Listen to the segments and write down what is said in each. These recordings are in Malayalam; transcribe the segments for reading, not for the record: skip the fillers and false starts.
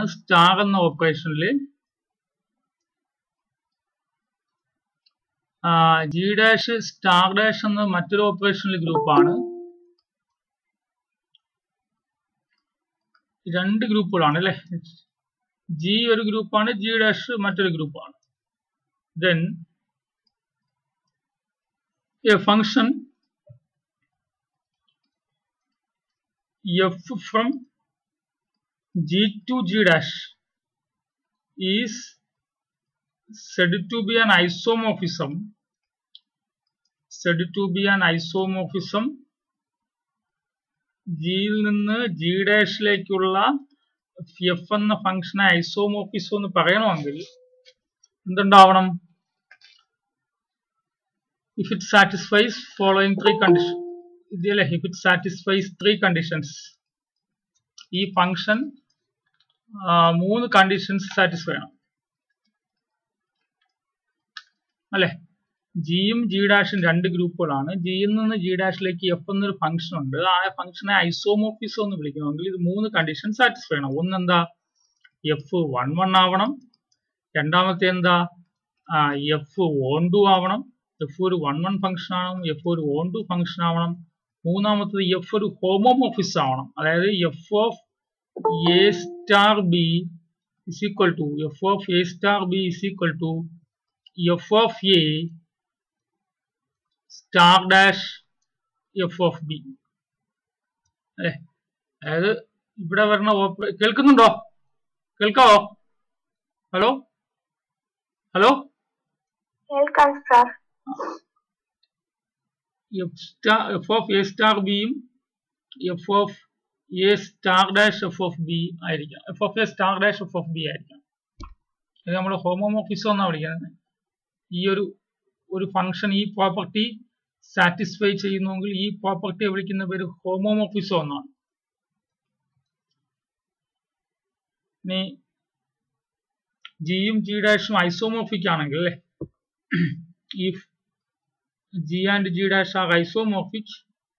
സ്റ്റാർ എന്ന ഓപ്പറേഷനിൽ ജി ഡാഷ് സ്റ്റാർ ഡാഷ് എന്ന മറ്റൊരു ഓപ്പറേഷനിൽ ഗ്രൂപ്പാണ്. രണ്ട് ഗ്രൂപ്പുകളാണ് അല്ലെ. ജി ഒരു ഗ്രൂപ്പാണ്, ജി ഡാഷ് മറ്റൊരു ഗ്രൂപ്പാണ്. Then a function f from G to G dash is said to be an isomorphism. ജിയിൽ നിന്ന് ജി ഡാഷിലേക്കുള്ള എഫ് എന്ന ഫംഗ്ഷനെ ഐസോമോർഫിസം എന്ന് പറയണമെങ്കിൽ എന്തുണ്ടാവണം? If it satisfies following three conditions. If it satisfies three conditions, ഈ ഫംഗ്ഷൻ 3 കണ്ടീഷൻസ് സാറ്റിസ്ഫൈ ചെയ്യണം അല്ലെ. ജിയും ജി ഡാഷും രണ്ട് ഗ്രൂപ്പുകളാണ്. ജിയിൽ നിന്ന് ജി ഡാഷിലേക്ക് എഫ് എന്നൊരു ഫംഗ്ഷൻ ഉണ്ട്. ആ ഫംഗ്ഷനെ ഐസോമോർഫിസം എന്ന് വിളിക്കണമെങ്കിൽ ഇത് 3 കണ്ടീഷൻ സാറ്റിസ്ഫൈ ചെയ്യണം. ഒന്നെന്താ? എഫ് 1 ആവണം. രണ്ടാമത്തെ എന്താ? എഫ് ഓൺ ടു ആവണം. എഫ് ഒരു 1 ഫംഗ്ഷൻ ആവണം. എഫ് ഒരു ഓൺ2 ഫംഗ്ഷൻ ആവണം. മൂന്നാമത്തത് എഫ് ഒരു ഹോമോമോർഫിസം ആവണം. അതായത് F of A star B is equal to F of A star B is equal to F of A star dash F of B അല്ലെ. അതായത് ഇവിടെ വരുന്ന കേൾക്കുന്നുണ്ടോ? കേൾക്കാവോ? ഹലോ ഹലോ കേൾക്കാം sir. F of A star ബിയും F of A star dash F of B ആയിരിക്കാം. F of A star dash F of B ആയിരിക്കാം. ഇത് നമ്മൾ ഹോമോമോർഫിസം എന്നാണ് വിളിക്കുന്നത്. ഈ ഒരു ഫംഗ്ഷൻ ഈ പ്രോപ്പർട്ടി സാറ്റിസ്ഫൈ ചെയ്യുന്നുവെങ്കിൽ ഈ പ്രോപ്പർട്ടിയെ വിളിക്കുന്ന പേര് ഹോമോമോർഫിസം എന്നാണ്. ഇനി ജിയും ജി ഡാഷും ഐസോമോർഫിക് ആണെങ്കിൽ അല്ലെ, if G and G dash are isomorphic,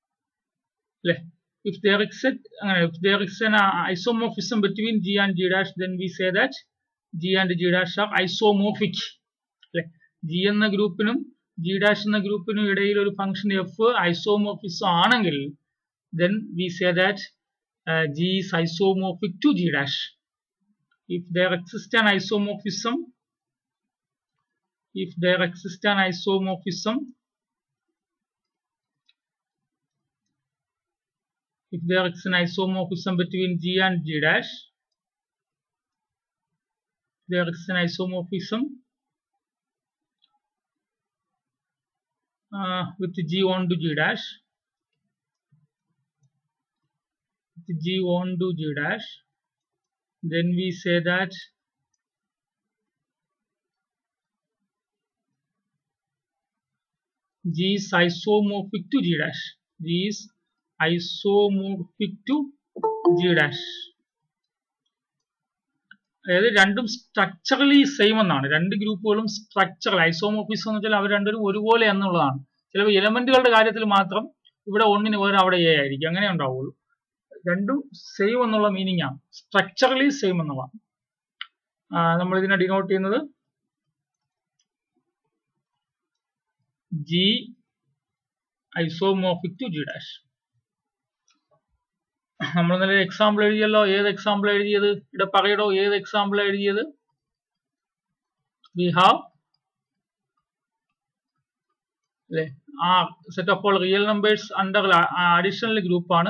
if there is an isomorphism between G and G dash, then we say that G and G dash are isomorphic. G എന്ന ഗ്രൂപ്പിനും G dash എന്ന ഗ്രൂപ്പിനും ഇടയിൽ ഒരു ഫംഗ്ഷൻ f isomorphism ആണെങ്കിൽ then we say that G is isomorphic to G dash. If there exists an isomorphism, if there is an isomorphism between G and G dash, there is an isomorphism with G on to G dash, then we say that G is isomorphic to G dash. G is isomorphic to G dash. അതായത് രണ്ടും സ്ട്രക്ചറലി സെയിം എന്നാണ്. രണ്ട് ഗ്രൂപ്പുകളും സ്ട്രക്ചറൽ ഐസോമോർഫിസം എന്ന് വെച്ചാൽ അവർ രണ്ടും ഒരുപോലെ എന്നുള്ളതാണ്. ചിലപ്പോൾ എലമെന്റുകളുടെ കാര്യത്തിൽ മാത്രം ഇവിടെ ഒന്നിന് പകരം അവിടെ എ ആയിരിക്കും, അങ്ങനെ ഉണ്ടാവുള്ളൂ. രണ്ടും സെയിം എന്നുള്ള മീനിങ് ആണ്. സ്ട്രക്ചറലി സെയിം എന്നുള്ളതാണ്. നമ്മൾ ഇതിനെ ഡിനോട്ട് ചെയ്യുന്നത് G isomorphic to G dash. നമ്മൾ ഇന്നലെ എക്സാമ്പിൾ എഴുതിയല്ലോ. ഏത് എക്സാമ്പിൾ എഴുതിയത്? ഇവിടെ പറയടോ, ഏത് എക്സാമ്പിൾ എഴുതിയത്? We have set of all real numbers under additional group ആണ്.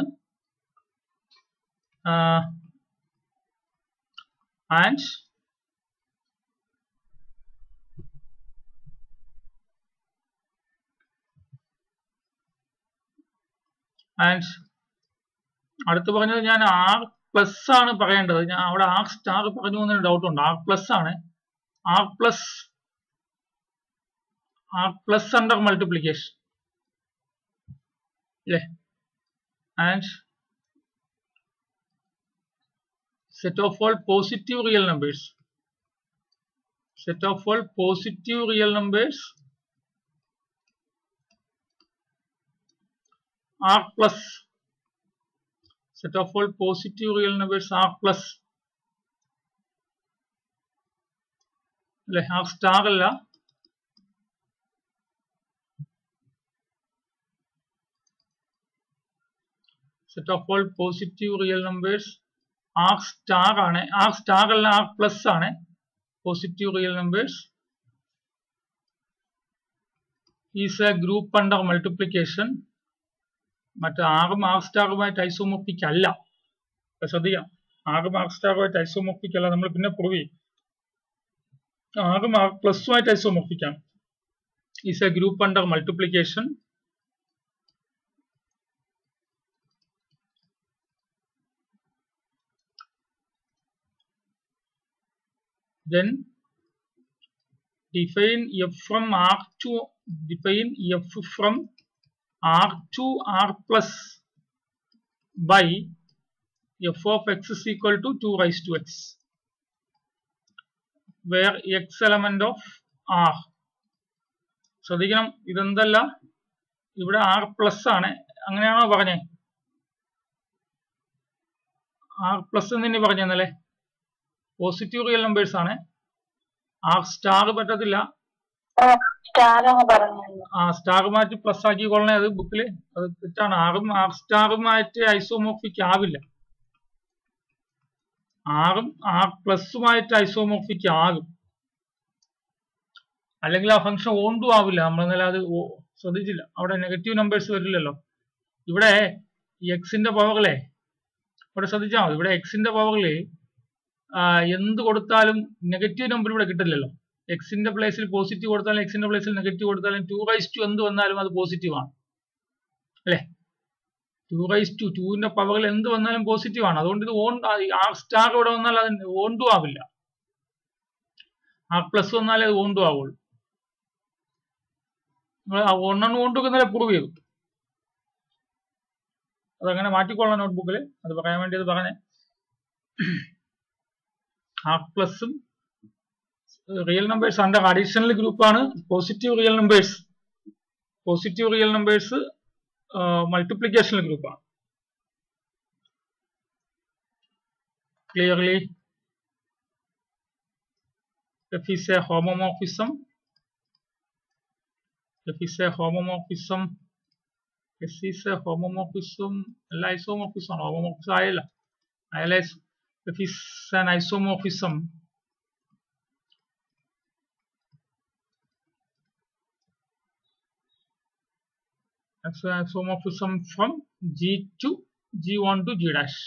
And അടുത്ത് പറഞ്ഞത് ഞാൻ ആർ പ്ലസ് ആണ് പറയേണ്ടത്. ഞാൻ അവിടെ ആർ സ്റ്റാർ പറഞ്ഞു എന്നൊരു ഡൗട്ട് ഉണ്ട്. ആർ പ്ലസ് ആണ്. ആർ പ്ലസ് അണ്ടർ മൾട്ടിപ്ലിക്കേഷൻ അല്ലേ. And set of all positive real numbers, R plus, set of all positive real numbers R plus അല്ലെ? ആർ സ്റ്റാർ അല്ല, set of all positive real numbers R star ആണ്. ആർ സ്റ്റാർ അല്ല, ആർ പ്ലസ് ആണ്. Positive real numbers is a group under multiplication. മറ്റേ ആറും ആർ സ്റ്റാറുമായിട്ട് ഐസോമോർഫിക് അല്ല. ശ്രദ്ധിക്കാം, ആറും ആർ സ്റ്റാറുമായിട്ട് ഐസോമോർഫിക് അല്ല. നമ്മൾ പിന്നെ പ്രൂവ് ചെയ്യും. ആറും ആർ പ്ലസുമായിട്ട് ഐസോമോർഫിക് ആണ്. Is a group under multiplication. Then define f from R to define f from R to R plus by f of x is equal to 2 raised to x, where x element of R. ശ്രദ്ധിക്കണം, ഇതെന്തല്ല, ഇവിടെ ആർ പ്ലസ് ആണ്. അങ്ങനെയാണോ പറഞ്ഞേ? ആർ പ്ലസ് എന്ന് പറഞ്ഞല്ലേ? പോസിറ്റീവ് റിയൽ നമ്പേഴ്സ് ആണ്. ആർ സ്റ്റാർ പറ്റത്തില്ല. ആ സ്റ്റാർ മാറ്റി പ്ലസ് ആക്കിക്കൊള്ളണേ, അത് ബുക്കില് അത് തെറ്റാണ്. ആറും ആർ സ്റ്റാറുമായിട്ട് ഐസോമോർഫിക് ആവില്ല. ആറും ആർ പ്ലസുമായിട്ട് ഐസോമോർഫിക് ആകും, അല്ലെങ്കിൽ ആ ഫംഗ്ഷൻ ഓണ്ടും ആവില്ല. നമ്മൾ ഇന്നലെ അത് ശ്രദ്ധിച്ചില്ല. അവിടെ നെഗറ്റീവ് നമ്പേഴ്സ് വരില്ലല്ലോ. ഇവിടെ എക്സിന്റെ പവറിലെ ഇവിടെ ശ്രദ്ധിച്ചാൽ മതി. ഇവിടെ എക്സിന്റെ പവറില് എന്ത് കൊടുത്താലും നെഗറ്റീവ് നമ്പർ ഇവിടെ കിട്ടില്ലല്ലോ. എക്സിന്റെ പ്ലേസിൽ പോസിറ്റീവ് കൊടുത്താലും എക്സിന്റെ പ്ലേസിൽ നെഗറ്റീവ് കൊടുത്താലും 2 എന്ത് വന്നാലും അത് പോസിറ്റീവ് ആണ്, അല്ലെ? 2 പവറിൽ എന്ത് വന്നാലും പോസിറ്റീവ് ആണ്. അതുകൊണ്ട് ഇത് ആർ സ്റ്റാർ ഇവിടെ വന്നാൽ അത് ഓണ്ടും ആവില്ല. ആർ പ്ലസ് വന്നാലേ അത് ഓണ്ടും ആവുള്ളൂ. ഒന്നെണ്ണം ഓണ്ടൊക്കെ ഇന്നലെ പ്രൂവ് ചെയ്തു. അതങ്ങനെ മാറ്റിക്കൊള്ളാം നോട്ട്ബുക്കിൽ. അത് പറയാൻ വേണ്ടി അത് പറഞ്ഞേ. ആർ പ്ലസും റിയൽ നമ്പേഴ്സ് അണ്ടർ അഡീഷണൽ ഗ്രൂപ്പാണ്. പോസിറ്റീവ് റിയൽ നമ്പേഴ്സ് മൾട്ടിപ്ലിക്കേഷണൽ ഗ്രൂപ്പാണ്. Clearly f is a homomorphism. F is a homomorphism. S is a homomorphism. അല്ല, ഐസോമോർഫിസം ആണ്. ഹോമോമോർഫിസം ആയല്ല. F is an isomorphism. That's an isomorphism from G to G1 to G dash.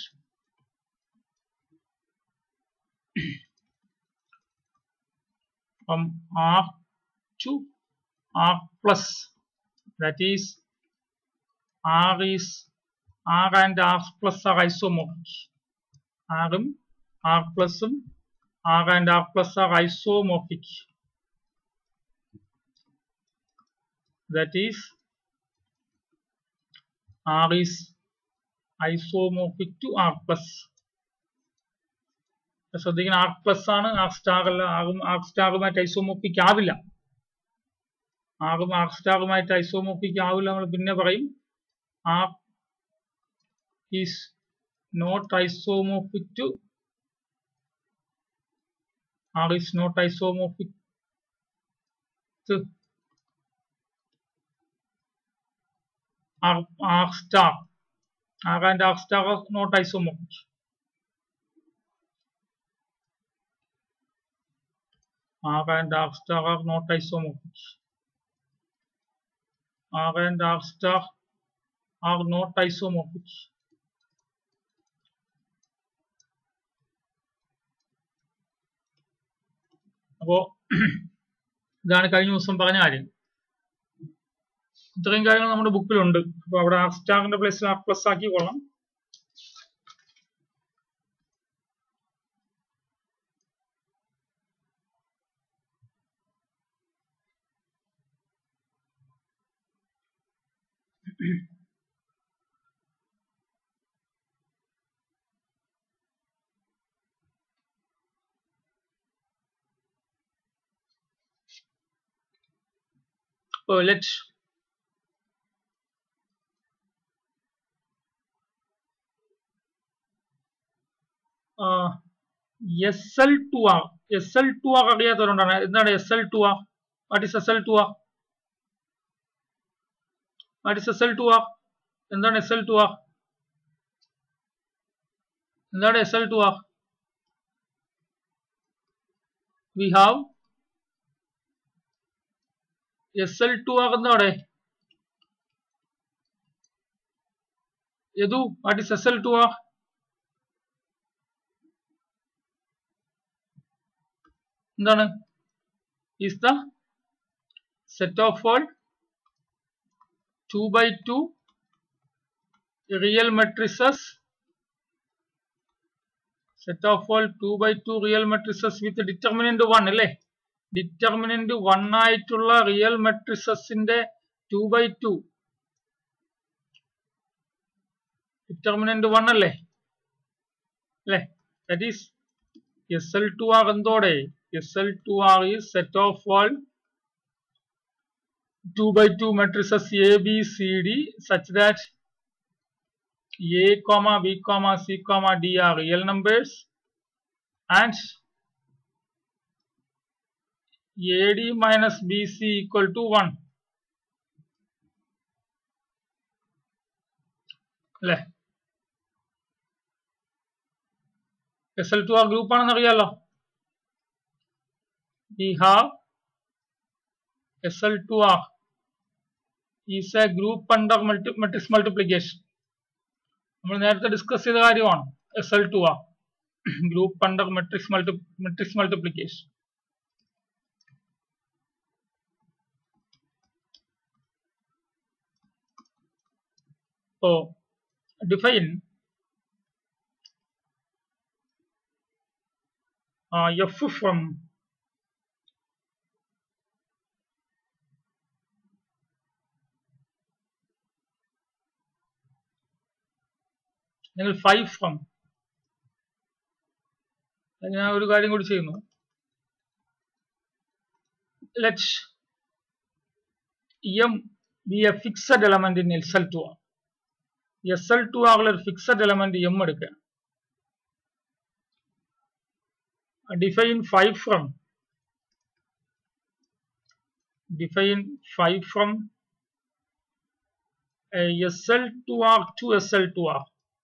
From R to R plus, that is R and R plus are isomorphic. R plus R and R plus are isomorphic. That is R is isomorphic to R plus. ശ്രദ്ധിക്കണം, ആർ പ്ലസ് ആണ്, ആർ സ്റ്റാർ അല്ല. ആർ സ്റ്റാറുമായിട്ട് ഐസോമോർഫിക് ആവില്ല. ആർ സ്റ്റാറുമായിട്ട് ഐസോമോർഫിക് ആവില്ല. നമ്മൾ പിന്നെ പറയും R is not isomorphic to R is not isomorphic to R star. R and R star are not isomorphic. R and R star are not isomorphic. R and R star are not isomorphic. അപ്പോ ഇതാണ് കഴിഞ്ഞ ദിവസം പറഞ്ഞ കാര്യം. ഇത്രയും കാര്യങ്ങൾ നമ്മുടെ ബുക്കിലുണ്ട്. അപ്പൊ അവിടെ ആർ സ്റ്റാറിന്റെ പ്ലേസിൽ ആർ പ്ലസ് ആക്കി കൊള്ളാം. So let's SL to R. SL2R അറിയാത്തവരുണ്ടാണ്. എന്താണ് SL2R? What is SL2R? What is SL2R? എന്താണ് SL2R? എന്താണ് SL2R? We have SL2R എന്താണ്? Yadu, what is SL2R? എന്താണ്? Is the set of all 2 by 2 real matrices, set of all 2 by 2 real matrices with determinant 1 അല്ലേ? Determinant 1 ആയിട്ടുള്ള real matrices ന്റെ 2 by 2 determinant 1 അല്ലേ? അല്ലേ? That is SL2R എന്തോടെ? SL2R is set of all 2 by 2 matrices A, B, C, D such that A, B, C, D are real numbers and AD minus BC equal to 1. അല്ലേ? SL2R group ആണെന്ന് അറിയാലോ. We have SL2R is a group under matrix multiplication. നമ്മൾ നേരത്തെ ഡിസ്കസ് ചെയ്ത കാര്യമാണ് SL2R group under matrix multiplication. So define F from നിങ്ങൾ 5 from ഞാൻ ഒരു കാര്യം കൂടി ചെയ്യുന്നു. Let M be a fixed element in SL2R. SL2R ഒരു ഫിക്സഡ് എലമെന്റ് M എടുക്കുക. Define 5 from SL2R to SL2R.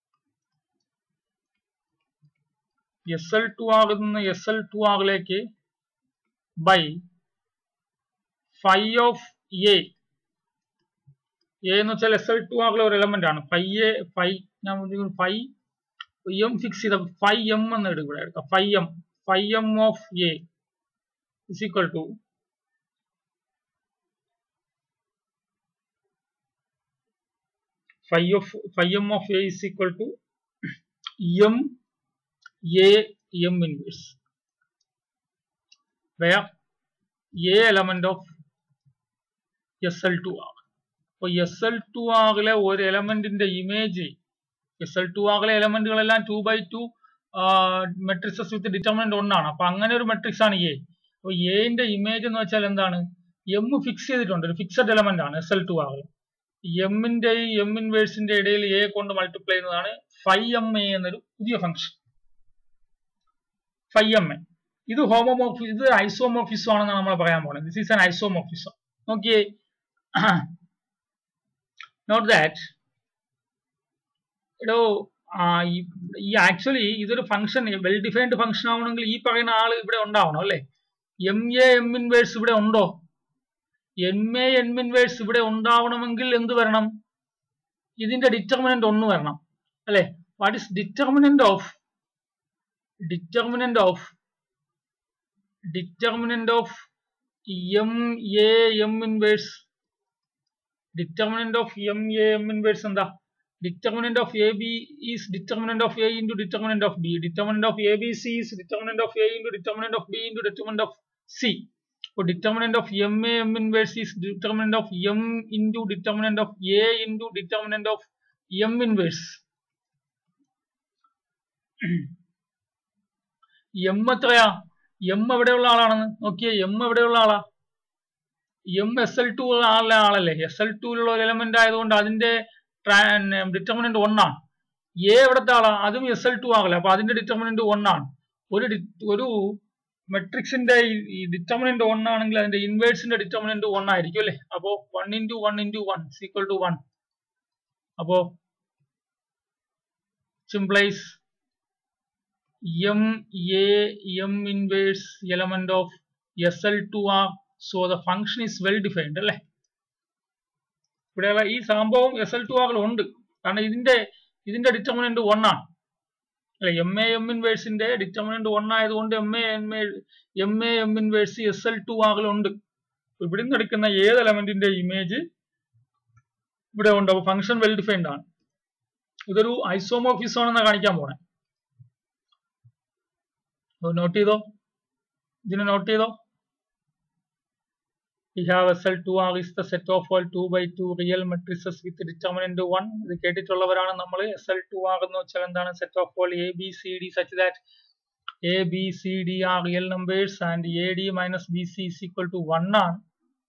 SL2R നിന്ന് SL2R lake by phi of A. A എന്ന് വെച്ചാൽ SL2R ഒരു എലമെന്റ് ആണ്. phi M ഫിക്സ് ചെയ്ത phi M എന്ന് എടുക്കുക. phi M of A is equal to phi M of A is equal to M inverse, where A element of SL2R. അപ്പോൾ SL2R ഒരു എലമെന്റിന്റെ ഇമേജ് SL2R എലമെന്റുകളെല്ലാം 2 by 2 മെട്രിക്സസ് വിത്ത് ഡിറ്റർമിനന്റ് 1 ആണ്. അപ്പൊ അങ്ങനെ ഒരു മെട്രിക്സ് ആണ് A. അപ്പോൾ എന്റെ ഇമേജ് എന്ന് വെച്ചാൽ എന്താണ്? M ഫിക്സ് ചെയ്തിട്ടുണ്ട്, ഒരു ഫിക്സഡ് എലമെന്റ് ആണ് SL2R. എമ്മിന്റെയും M ഇൻവേഴ്സിന്റെ ഇടയിൽ A കൊണ്ട് മൾട്ടിപ്ലൈ ചെയ്യുന്നതാണ് phi MA എന്നൊരു പുതിയ ഫംഗ്ഷൻ. phi MA ഇത് ഹോമോമോർഫിസം, ഇത് ഐസോമോർഫിസം ആണെന്നാണ് നമ്മൾ പറയാൻ പോകുന്നത്. This is an isomorphism. Okay, note that ഈ ആക്ച്വലി ഇതൊരു ഫംഗ്ഷൻ, വെൽ ഡിഫൈൻഡ് ഫംഗ്ഷൻ ആവണമെങ്കിൽ ഈ പറയുന്ന ആള് ഇവിടെ ഉണ്ടാവണം അല്ലെ? MA M ഇൻവേഴ്സ് ഇവിടെ ഉണ്ടോ? MA M ഇൻവേഴ്സ് ഇവിടെ ഉണ്ടാവണമെങ്കിൽ എന്ത് വരണം? ഇതിന്റെ ഡിറ്റർമിനന്റ് 1 വരണം അല്ലെ? What is determinant of MA M inverse? Determinant of MA M inverse എന്താ? Determinant of AB is determinant of A into determinant of B. Determinant of ABC is determinant of A into determinant of B into determinant of C. So determinant of MA M inverse is determinant of M into determinant of A into determinant of M inverse. M എത്രയാ? M എവിടെയുള്ള ആളാണെന്ന് നോക്കിയേ. M എവിടെയുള്ള ആളാ? M SL2 ആളല്ലേ? SL2ലുള്ള ഒരു എലമെന്റ് ആയതുകൊണ്ട് അതിന്റെ ഡിറ്റർമിനന്റ് 1 ആണ്. A എവിടത്തെ ആളാ? അതും SL2 ആകല. അപ്പൊ അതിന്റെ ഡിറ്റർമിനന്റ് 1 ആണ്. ഒരു മെട്രിക്സിന്റെ ഈ ഡിറ്റർമിനന്റ് 1 ആണെങ്കിൽ അതിന്റെ ഇൻവേഴ്സിന്റെ ഡിറ്റർമിനന്റ് 1 ആയിരിക്കും അല്ലെ. അപ്പോ 1 into 1 into 1 is equal to 1. അപ്പോ implies M inverse element of SL2R. So the function is well defined അല്ലെ. ഇവിടെയുള്ള ഈ സംഭവം SL2R ഉണ്ട്. കാരണം ഇതിന്റെ ഡിറ്റർമിനന്റ് 1 ആണ് അല്ലെ. M ഇൻവേഴ്സിന്റെ ഡിറ്റർമിനന്റ് 1 ആയതുകൊണ്ട് M ഇൻവേഴ്സ് SL2R ഉണ്ട്. ഇവിടെ നിന്ന് എടുക്കുന്ന ഏത് എലമെന്റിന്റെ ഇമേജ് ഇവിടെ ഉണ്ട്. അപ്പൊ ഫംഗ്ഷൻ വെൽ ഡിഫൈൻഡ് ആണ്. ഇതൊരു ഐസോമോർഫിസം ആണെന്ന് കാണിക്കാൻ പോണേ. നോട്ട് ചെയ്തോ, ഇതിനെ നോട്ട് ചെയ്തോ. We have SL2R is the set of all 2x2 real matrices with determinant 1. ഇത് കേട്ടിട്ടുള്ളവരാണ് നമ്മൾ. SL2R എന്ന് വെച്ചാൽ എന്താണ്? Set of all ABCD such that ABCD are real numbers and AD minus BC is equal to 1 ആണ്.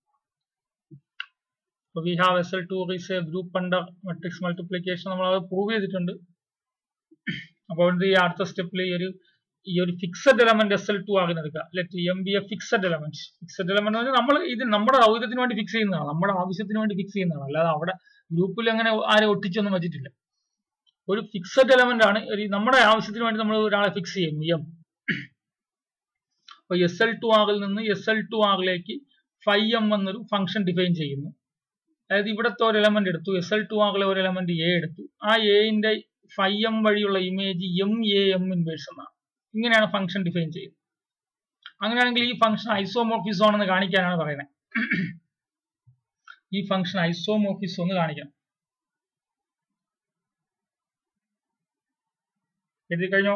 So we have SL2R is a group under matrix multiplication. നമ്മൾ അത് പ്രൂവ് ചെയ്തിട്ടുണ്ട്. അപ്പോൾ ഈ അടുത്ത സ്റ്റെപ്പിൽ ഈ ഒരു ഫിക്സഡ് എലമെന്റ് SL2R എടുക്കുക. Let M be a fixed element. ഫിക്സഡ് എലമെന്റ് എന്ന് പറഞ്ഞാൽ ഇത് നമ്മുടെ സൗകര്യത്തിന് വേണ്ടി ഫിക്സ് ചെയ്യുന്നതാണ്, നമ്മുടെ ആവശ്യത്തിന് വേണ്ടി ഫിക്സ് ചെയ്യുന്നതാണ്. അല്ലാതെ അവിടെ ഗ്രൂപ്പിൽ അങ്ങനെ ആരും ഒട്ടിച്ചൊന്നും വെച്ചിട്ടില്ല. ഒരു ഫിക്സഡ് എലമെന്റ് ആണ്. നമ്മുടെ ആവശ്യത്തിന് വേണ്ടി നമ്മൾ ഒരാളെ ഫിക്സ് ചെയ്യും M. അപ്പൊ SL2R നിന്ന് SL2Rലേക്ക് φm എന്നൊരു ഫംഗ്ഷൻ ഡിഫൈൻ ചെയ്യുന്നു. അതായത് ഇവിടത്തെ ഒരു എലമെന്റ് എടുത്തു, SL2R ഒരു എലമെന്റ് A എടുത്തു. ആ Aന്റെ φm വഴിയുള്ള ഇമേജ് M ഇൻവേഴ്സ് എന്നാണ്. ഇങ്ങനെയാണ് ഫംഗ്ഷൻ ഡിഫൈൻ ചെയ്യുന്നത്. അങ്ങനെയാണെങ്കിൽ ഈ ഫംഗ്ഷൻ ഐസോമോർഫിസം ആണെന്ന് കാണിക്കാനാണ് പറയുന്നത്. ഈ ഫംഗ്ഷൻ ഐസോമോർഫിസം എന്ന് കാണിക്കണം. എഴുതി കഴിഞ്ഞോ?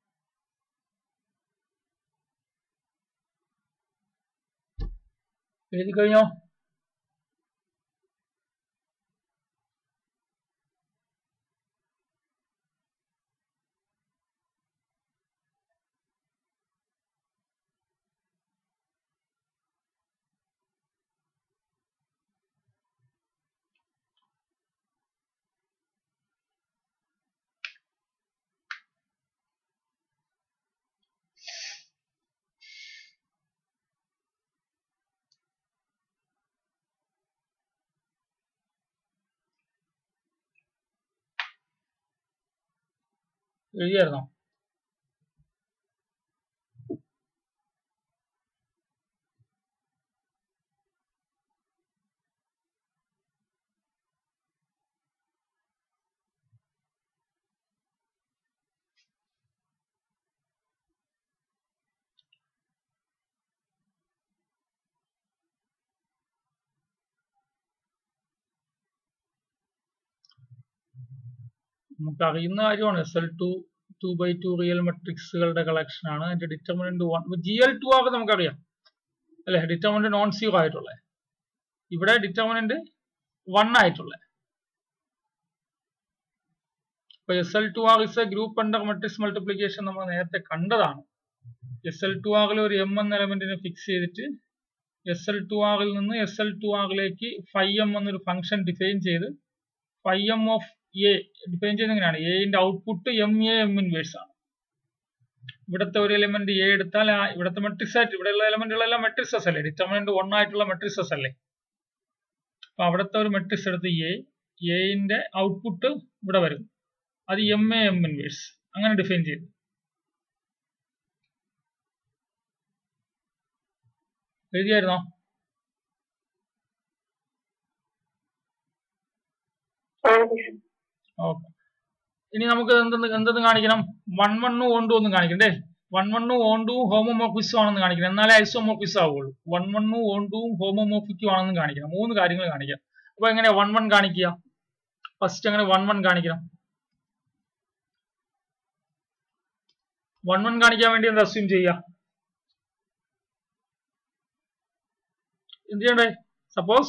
എഴുതി കഴിഞ്ഞോ? എഴുതിയായിരുന്നോ? നമുക്ക് അറിയുന്ന കാര്യമാണ്. SL2 2x2 റിയൽ മെട്രിക്സുകളുടെ കളക്ഷൻ ആണ്. അതിന്റെ ഡിറ്റർമിനന്റ് 1. GL2R നമുക്കറിയാം അല്ലെ, ഡിറ്റർമിനന്റ് നോൺ സീറോ ആയിട്ടുള്ളത്. ഇവിടെ ഡിറ്റർമിനന്റ് 1 ആയിട്ടുള്ളത്. അപ്പൊ SL2R is a group under matrix multiplication നമ്മൾ നേരത്തെ കണ്ടതാണ്. SL2R ഒരു M എന്ന എലമെന്റിനെ ഫിക്സ് ചെയ്തിട്ട് SL2R നിന്ന് SL2Rലേക്ക് φm എന്നൊരു ഫംഗ്ഷൻ ഡിഫൈൻ ചെയ്ത് φm ഓഫ് A ഡിഫൈൻ ചെയ്യുന്നത് എങ്ങനെയാണ്? Aന്റെ ഔട്ട്പുട്ട് M ഇൻവേഴ്സ് ആണ്. ഇവിടത്തെ ഒരു എലിമെന്റ് A എടുത്താൽ ഇവിടത്തെ മെട്രിക്സ് ആയിട്ട് ഇവിടെയുള്ള എലിമെന്റുകളെല്ലാം മെട്രിക്സസ് അല്ലേ, ഡിറ്റർമിനന്റ് 1 ആയിട്ടുള്ള മെട്രിക്സസ് അല്ലേ. അപ്പൊ അവിടത്തെ ഒരു മെട്രിക്സ് എടുത്ത് Aന്റെ ഔട്ട്പുട്ട് ഇവിടെ വരും. അത് M ഇൻവേഴ്സ് അങ്ങനെ ഡിഫൈൻ ചെയ്തു. എഴുതിയായിരുന്നോ? ഓക്കെ. ഇനി നമുക്ക് എന്തെന്ന് കാണിക്കണം? 1 1 1 2 ഒന്നും കാണിക്കണ്ടേ? 1 1 1 2 ഹോമോമോർഫിസം ആണെന്ന് കാണിക്കണം. എന്നാലേ ഐസോമോർഫിസം ആവുള്ളൂ. 1 1 1 2 ഹോമോമോർഫിക്കും ആണെന്ന് കാണിക്കണം. 3 കാര്യങ്ങൾ കാണിക്കാം. അപ്പൊ എങ്ങനെ 1 1 കാണിക്കുക? ഫസ്റ്റ് അങ്ങനെ 1 1 കാണിക്കണം. 1 1 കാണിക്കാൻ വേണ്ടി എന്താ അസ്യൂം ചെയ്യുക? എന്ത് ചെയ്യണ്ടേ? Suppose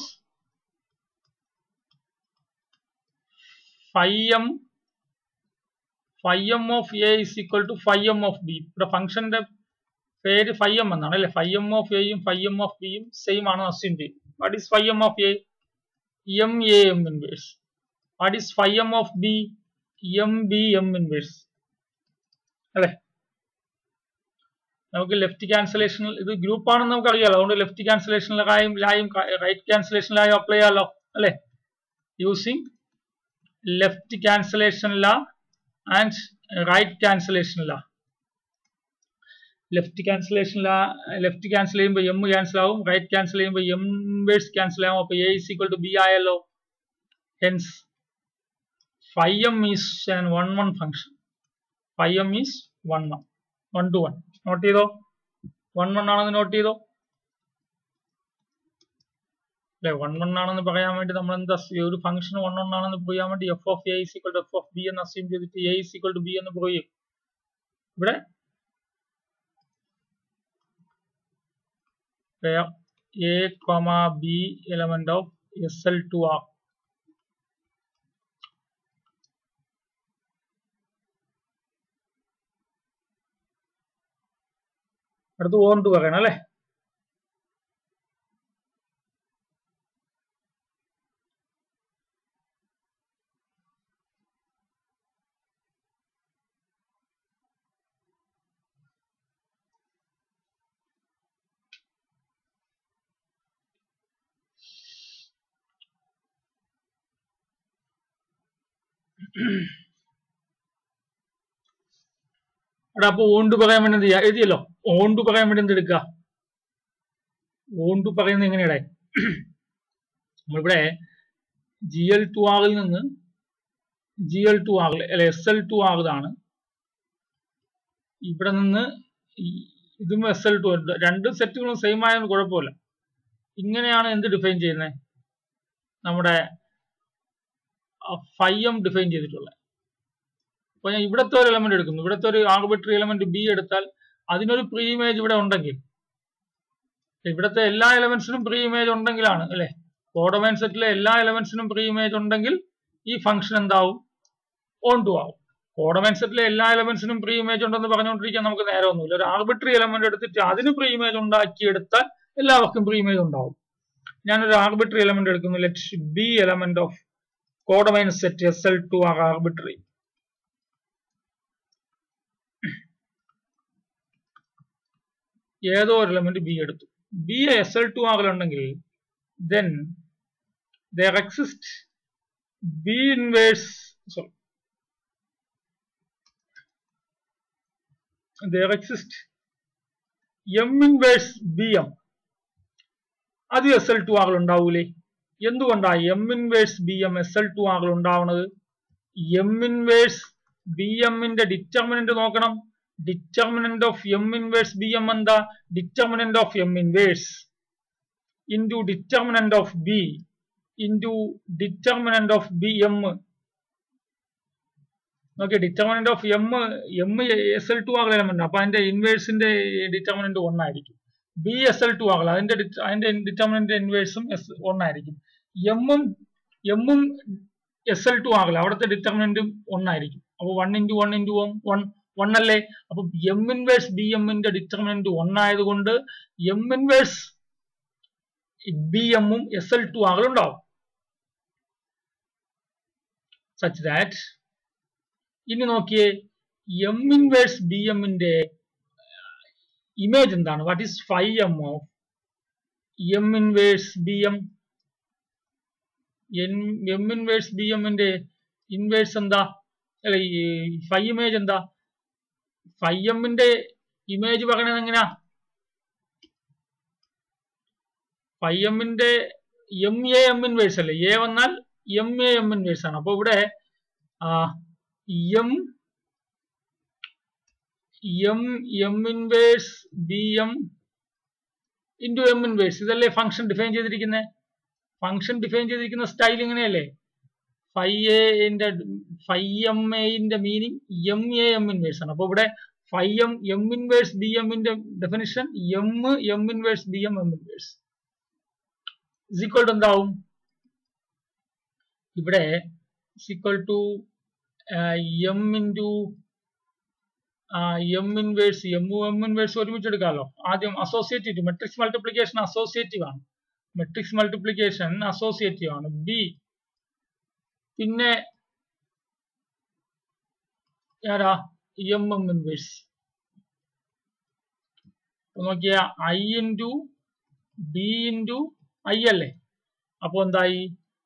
φm of A is equal to φm of B. ഇവിടെ ഫംഗ്ഷന്റെ പേര് φm എന്നാണ് അല്ലെ. φm of A യും φm of B യും സെയിം ആണ് അസ്യൂം ചെയ്യും. What is φm of A? M inverse. What is φm of B? M inverse അല്ലെ. നമുക്ക് ലെഫ്റ്റ് ക്യാൻസലേഷൻ ഇത് ഗ്രൂപ്പ് ആണെന്ന് നമുക്ക് അറിയാലോ, അതുകൊണ്ട് ലെഫ്റ്റ് ക്യാൻസലേഷനിലായും ലായും റൈറ്റ് ക്യാൻസലേഷനിലായും അപ്ലൈ ചെയ്യാമല്ലോ അല്ലെ. Using left cancellation law and right cancellation law. Left cancellation ചെയ്യുമ്പോൾ എം ക്യാൻസൽ ആവും, റൈറ്റ് ക്യാൻസൽ ചെയ്യുമ്പോൾ എം ഇൻവേഴ്സ് ക്യാൻസൽ ആവും. അപ്പൊ A is equal to B ആയല്ലോ. Hence phi m is an 1-1 function. Phi m is 1-1, 1-1. Note ചെയ്തോ, 1-1 ആണെന്ന് നോട്ട് ചെയ്തോ അല്ലെ. 1-1 ആണെന്ന് പറയാൻ വേണ്ടി നമ്മൾ എന്താ ഒരു ഫംഗ്ഷൻ 1-1 ആണെന്ന് പറയാൻ വേണ്ടി F of A is equal to F of B എന്ന് അസ്യൂം ചെയ്തിട്ട് A is equal to B എന്ന് പറയും. ഇവിടെ a, b element of SL2R. അടുത്ത് ഓൺ ടു പറയണം അല്ലെ. അപ്പൊ ഓൺ ടു പറയാൻ വേണ്ടി എന്ത് ചെയ്യാ, എഴുതിയല്ലോ. ഓൺ ടു പറയാൻ വേണ്ടി എന്തെടുക്കുക, ഓൺ ടു പറയുന്നത് എങ്ങനെയാടെ, നമ്മളിവിടെ GL2R നിന്ന് GL2R അല്ലെ SL2R ആണ്. ഇവിടെ നിന്ന് ഇതും SL2, രണ്ട് സെറ്റുകളും സെയിം ആയതുകൊണ്ട് കുഴപ്പമില്ല. ഇങ്ങനെയാണ് എന്ത് ഡിഫൈൻ ചെയ്യുന്നത്, നമ്മുടെ phi m ഡിഫൈൻ ചെയ്തിട്ടുള്ളത്. അപ്പൊ ഞാൻ ഇവിടത്തെ ഒരു എലമെന്റ് എടുക്കുന്നു, ഇവിടത്തെ ഒരു ആർബിട്രറി എലമെന്റ് ബി എടുത്താൽ അതിനൊരു പ്രീ ഇമേജ് ഇവിടെ ഉണ്ടെങ്കിൽ, ഇവിടത്തെ എല്ലാ എലമെന്റ്സിനും പ്രീ ഇമേജ് ഉണ്ടെങ്കിലാണ് അല്ലെ, കോഡൊമൈൻ സെറ്റിലെ എല്ലാ എലമെന്റ്സിനും പ്രീ ഇമേജ് ഉണ്ടെങ്കിൽ ഈ ഫംഗ്ഷൻ എന്താവും, ഓൺ ടു ആവും. കോഡൊമൈൻ സെറ്റിലെ എല്ലാ എലമെന്റ്സിനും പ്രീ ഇമേജ് ഉണ്ടെന്ന് പറഞ്ഞുകൊണ്ടിരിക്കാൻ നമുക്ക് നേരമൊന്നുമില്ല. ഒരു ആർബിട്രറി എലമെന്റ് എടുത്തിട്ട് അതിന് പ്രീ ഇമേജ് ഉണ്ടാക്കിയെടുത്താൽ എല്ലാവർക്കും പ്രീ ഇമേജ് ഉണ്ടാവും. ഞാനൊരു ആർബിട്രറി എലമെന്റ് എടുക്കുന്നു, let B element of codomain set SL2R arbitrary. ഏതോ ഒരു എലമെന്റ് ബി എടുത്തു, ബി SL2R ഉണ്ടെങ്കിൽ then there exists B inverse, sorry, there exists M inverse BM. അത് SL2R ഉണ്ടാവൂലേ? എന്തുകൊണ്ടാ M inverse BM SL2R ഉണ്ടാവുന്നത്? M inverse BM ന്റെ ഡിറ്റർമിനന്റ് നോക്കണം. Determinant of M inverse BM എന്താ? ഡിറ്റർമിനന്റ് of M inverse into determinant of B into determinant of BM. Okay, determinant of M SL2R element, അപ്പൊ അതിന്റെ ഇൻവേഴ്സിന്റെ ഡിറ്റർമിനന്റ് 1 ആയിരിക്കും. B SL2R അതിന്റെ ഡിറ്റർമിനന്റ് ഇൻവേഴ്സും 1 ആയിരിക്കും. M ഉം SL2R അവിടുത്തെ ഡിറ്റർമിനന്റും 1 ആയിരിക്കും. അപ്പൊ 1 into 1 into 1 അല്ലേ. അപ്പൊ M inverse BM ന്റെ ഡിറ്റർമിനന്റ് 1 ആയതുകൊണ്ട് M inverse BM ഉം SL2R ഉണ്ടാവും. such that ഇനി നോക്കിയേ, M inverse BM ന്റെ ഇമേജ് എന്താണ്? What is phi m of M inverse BM? M inverse BM ന്റെ ഇൻവേഴ്സ് എന്താ, അല്ലെ phi ഇമേജ് എന്താ? phi m ന്റെ ഇമേജ് പറയണത് എങ്ങനെയാ? phi m ന്റെ MAM ഇൻവേഴ്സ് അല്ലേ, എ വന്നാൽ MAM ഇൻവേഴ്സ് ആണ്. അപ്പൊ ഇവിടെ M inverse BM into M inverse, ഇതല്ലേ ഫംഗ്ഷൻ ഡിഫൈൻ ചെയ്തിരിക്കുന്നത്. ഫംഗ്ഷൻ ഡിഫൈൻ ചെയ്തിരിക്കുന്ന സ്റ്റൈൽ ഇങ്ങനെയല്ലേ, phi MA ന്റെ മീനിങ് MAM ഇൻവേഴ്സ് ആണ്. അപ്പൊ ഇവിടെ phi M ഇൻവേഴ്സ് BM ന്റെ definition M inverse BM M inverse is equal to എന്താവും? ഇവിടെ is equal to M into M inverse M inverse ഒരുമിച്ച് എടുക്കാമല്ലോ. ആദ്യം അസോസിയേറ്റീവ്, മെട്രിക്സ് മൾട്ടിപ്ലിക്കേഷൻ അസോസിയേറ്റീവ് ആണ്, മെട്രിക്സ് മൾട്ടിപ്ലിക്കേഷൻ അസോസിയേറ്റീവ് ആണ്. ബി പിന്നെ ആരാ? M inverse. നോക്കിയ I into B into I അല്ലേ? അപ്പൊ എന്തായി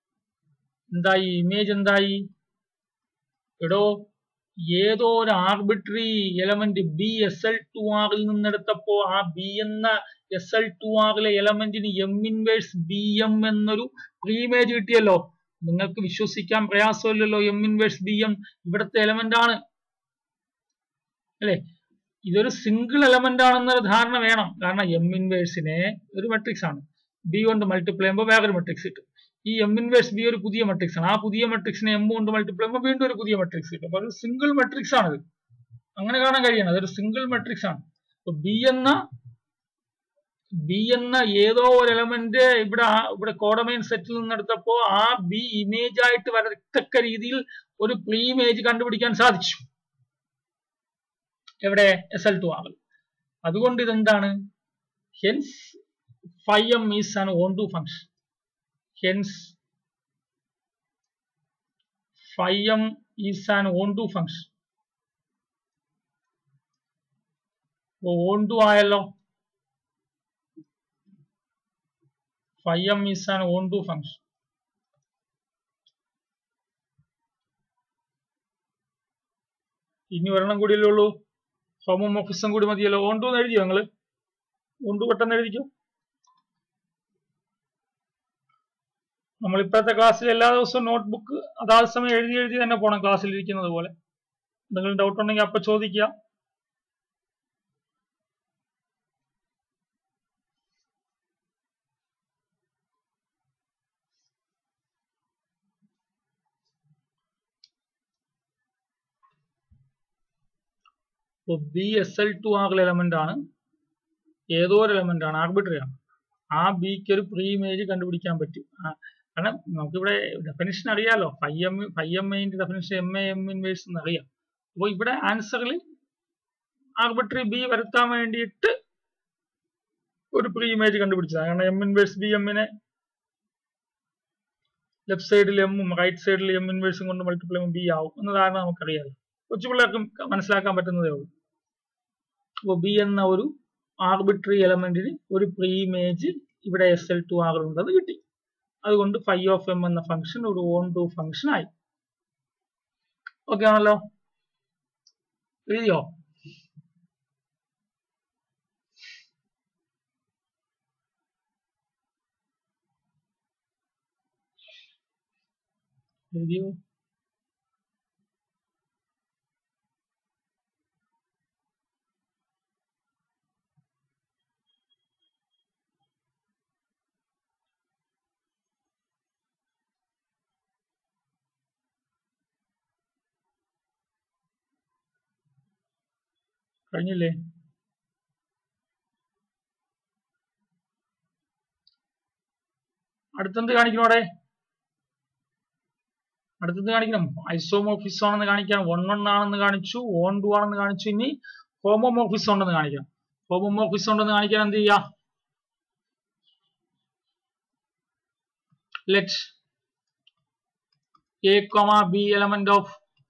ഇമേജ് എന്തായി? എടോ ഏതോ ഒരു ആർബിട്രറി എലമെന്റ് ബി SL2R നിന്നെടുത്തപ്പോ ആ ബി എന്ന SL2R എലമെന്റിന് എം ഇൻവേഴ്സ് ബി എം എന്നൊരു പ്രീഇമേജ് കിട്ടിയല്ലോ. നിങ്ങൾക്ക് വിശ്വസിക്കാൻ പ്രയാസമില്ലല്ലോ. എം ഇൻവേഴ്സ് ബി എം ഇവിടുത്തെ എലമെന്റ് ആണ് അല്ലെ? ഇതൊരു സിംഗിൾ എലമെന്റ് ആണെന്നൊരു ധാരണ വേണം. കാരണം എം ഇൻവേഴ്സിനെ ഒരു മെട്രിക്സ് ആണ്, ബി കൊണ്ട് മൾട്ടിപ്ലൈ ചെയ്യുമ്പോൾ വേറൊരു മെട്രിക്സ് കിട്ടും. ഈ എം ഇൻവേഴ്സ് ബി ഒരു പുതിയ മെട്രിക്സ് ആണ്. ആ പുതിയ മെട്രിക്സിനെ എം കൊണ്ട് മൾട്ടിപ്ലൈ ചെയ്യുമ്പോൾ വീണ്ടും ഒരു പുതിയ മെട്രിക്സ് കിട്ടും. അപ്പൊ ഒരു സിംഗിൾ മെട്രിക്സ് ആണത്. അങ്ങനെ കാണാൻ കഴിയണം. അതൊരു സിംഗിൾ മെട്രിക്സ് ആണ്. അപ്പൊ ബി എന്ന ഏതോ ഒരു എലമെന്റ് ഇവിടെ കോഡമൈൻ സെറ്റിൽ നിന്നെടുത്തപ്പോ ആ ബി ഇമേജ് ആയിട്ട് വരത്തക്ക രീതിയിൽ ഒരു പ്രീ ഇമേജ് കണ്ടുപിടിക്കാൻ സാധിച്ചു. എവിടെ? SL2R. അതുകൊണ്ട് ഇതെന്താണ്? Hence phi m is an onto function. Hence phi m is an onto function. onto ആയല്ലോ. phi m is an onto function. ഇനി ഒരെണ്ണം കൂടിയല്ലേ ഉള്ളൂ. ഹോമോമോർഫിസം കൂടി മതിയല്ലോ. onto എന്ന് എഴുതിയോ നിങ്ങള്? onto പെട്ടെന്ന് എഴുതിക്കോ. നമ്മൾ ഇപ്പോഴത്തെ ക്ലാസ്സിൽ എല്ലാ ദിവസവും നോട്ട്ബുക്ക് അതാത് സമയം എഴുതി തന്നെ പോകണം, ക്ലാസ്സിൽ ഇരിക്കുന്നത് പോലെ. എന്തെങ്കിലും ഡൗട്ട് ഉണ്ടെങ്കിൽ അപ്പൊ ചോദിക്കുക. ബി SL2R എലമെന്റ് ആണ്, ഏതോ ഒരു എലമെന്റ് ആണ്, ആർബിട്രറി ആണ്. ആ ബിക്ക് ഒരു പ്രീ ഇമേജ് കണ്ടുപിടിക്കാൻ പറ്റും. കാരണം നമുക്കിവിടെ ഡെഫിനിഷൻ അറിയാലോ. phi m definition M inverse എന്ന് അറിയാം. അപ്പോൾ ഇവിടെ ആൻസറിൽ ആർബിട്രറി ബി വരുത്താൻ വേണ്ടിയിട്ട് ഒരു പ്രീ ഇമേജ് കണ്ടുപിടിച്ചതാണ്. കാരണം എം ഇൻവേഴ്സ് ബി എമ്മിനെ ലെഫ്റ്റ് സൈഡിൽ എമ്മും റൈറ്റ് സൈഡിൽ എം ഇൻവേഴ്സും കൊണ്ട് മൾട്ടിപ്ലൈ ചെയ്യുമ്പോൾ ബി ആവും എന്നതാണ് നമുക്കറിയാലോ. കൊച്ചു പിള്ളേർക്കും മനസ്സിലാക്കാൻ പറ്റുന്നതേ ഉള്ളൂ. അപ്പോൾ ബി എന്ന ഒരു ആർബിട്രറി എലമെന്റിന് ഒരു പ്രീ ഇമേജ് ഇവിടെ SL2R ഉണ്ടെന്ന് കിട്ടി. അതുകൊണ്ട് phi of m എന്ന ഫംഗ്ഷൻ ഒരു onto ഫംഗ്ഷൻ ആയി. ഓക്കെ ആണല്ലോ? എഴുതിയോ? എഴുതിയോ? കഴിഞ്ഞില്ലേ? അടുത്തെന്ത് കാണിക്കണം? അടുത്തത് കാണിക്കണം ഐസോമോർഫിസം ആണെന്ന് കാണിക്കാം. 1 ആണെന്ന് കാണിച്ചു, onto ആണെന്ന് കാണിച്ചു. ഇനി ഹോമോമോർഫിസം ഉണ്ടെന്ന് കാണിക്കാം. ഹോമോമോർഫിസം ഉണ്ടെന്ന് കാണിക്കാൻ എന്ത് ചെയ്യാം? Let a, b element of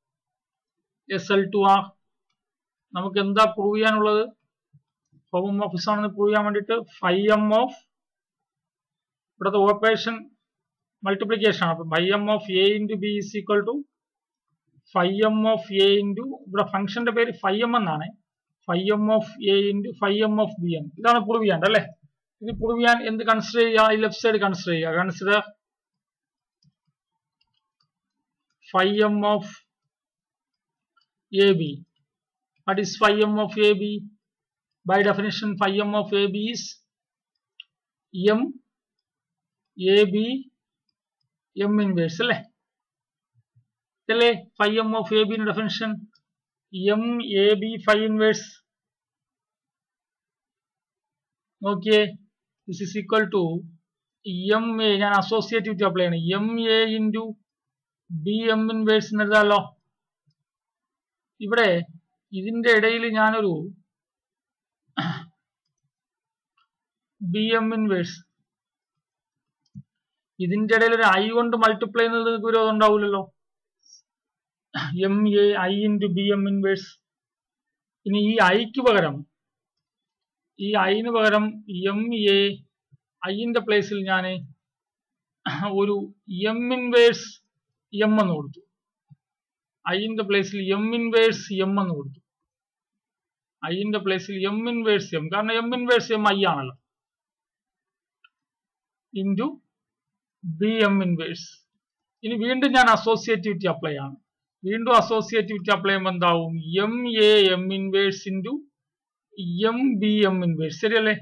SL2R. നമുക്ക് എന്താ പ്രൂവ് ചെയ്യാനുള്ളത്? ഹോമോമോർഫിസം ആണെന്ന് പ്രൂവ് ചെയ്യാൻ വേണ്ടിയിട്ട് phi m ഓഫ് ഇവിടുത്തെ ഓപ്പറേഷൻ മൾട്ടിപ്ലിക്കേഷൻ ആണ്. phi m of a into b is equal to phi m of a into ഇവിടെ ഫംഗ്ഷന്റെ പേര് phi m എന്നാണ്. phi m of a into phi m of b n. ഇതാണ് പ്രൂവ് ചെയ്യേണ്ടത് അല്ലേ? ഇത് പ്രൂവ് ചെയ്യാൻ എന്ത് കൺസിഡർ ചെയ്യുക? ഈ ലെഫ്റ്റ് സൈഡ് കൺസിഡർ ചെയ്യുക. Consider phi m of ab. What is phi m of ab? By definition, phi m of ab is m ab m inverse അല്ലേ? ഇതല്ലേ phi m of ab ന്റെ definition? m ab phi inverse. നോക്കിയേ, this is equal to m a, ഞാൻ അസോസിയേറ്റിവിറ്റി അപ്ലൈ ചെയ്യണം, m a into b m inverse എന്ന് എഴുതാമല്ലോ. ഇവിടെ ഇതിന്റെ ഇടയിൽ ഞാനൊരു ബി എം ഇൻവേഴ്സ്, ഇതിന്റെ ഇടയിൽ ഒരു ഐ കൊണ്ട് മൾട്ടിപ്ലൈ ചെയ്യുന്നത് വിരോധം ഉണ്ടാവില്ലല്ലോ. M A I into B M inverse. ഇനി ഈ ഐക്ക് പകരം ഈ ഐന് പകരം MA ഐന്റെ പ്ലേസിൽ ഞാൻ ഒരു M ഇൻവേഴ്സ് M എന്ന് കൊടുത്തു. ഐന്റെ പ്ലേസിൽ M ഇൻവേഴ്സ് M എന്ന് കൊടുത്തു. ഐന്റെ പ്ലേസിൽ M ഇൻവേഴ്സ് M, കാരണം M ഇൻവേഴ്സ് M I ആണല്ലോ, ഇൻറ്റു BM ഇൻവേഴ്സ്. ഇനി വീണ്ടും ഞാൻ അസോസിയേറ്റിവിറ്റി അപ്ലൈ ആണ്. വീണ്ടും അസോസിയേറ്റിവിറ്റി അപ്ലൈ ചെയ്യുമ്പോൾ എന്താവും? MA M inverse into MBM inverse. ശരിയല്ലേ?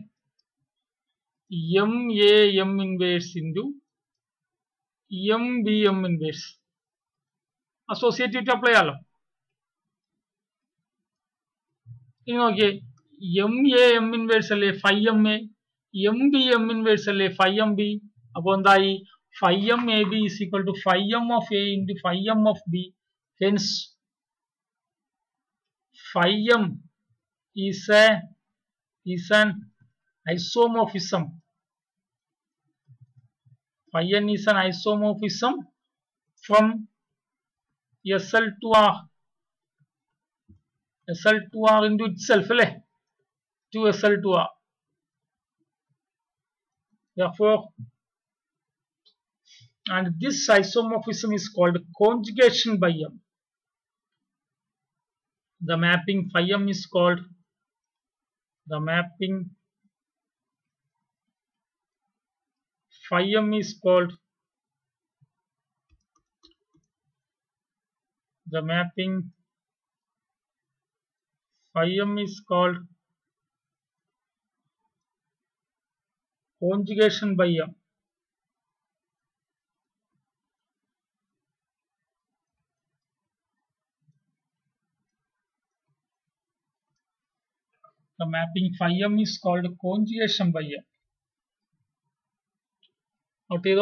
MA M inverse into MBM inverse. Associativity apply ആണല്ലോ. ഇനി നോക്കിയേ, MA M ഇൻവേഴ്സ് അല്ലേ ഫൈ MA, MBM ഇൻവേഴ്സ് അല്ലേ ഫൈ MB. അപ്പോൾ എന്തായി? Phi MAB is equal to phi M of A into phi M of B. Hence, phi M is an isomorphism. Phi N is an isomorphism from SL to R. SL to R into itself, അല്ലേ? To SL to R. Therefore, and this isomorphism is called conjugation by M. The mapping phi M is called phi M is called conjugation by M. The mapping phi M is called conjugation by M. Note ചെയ്തോ?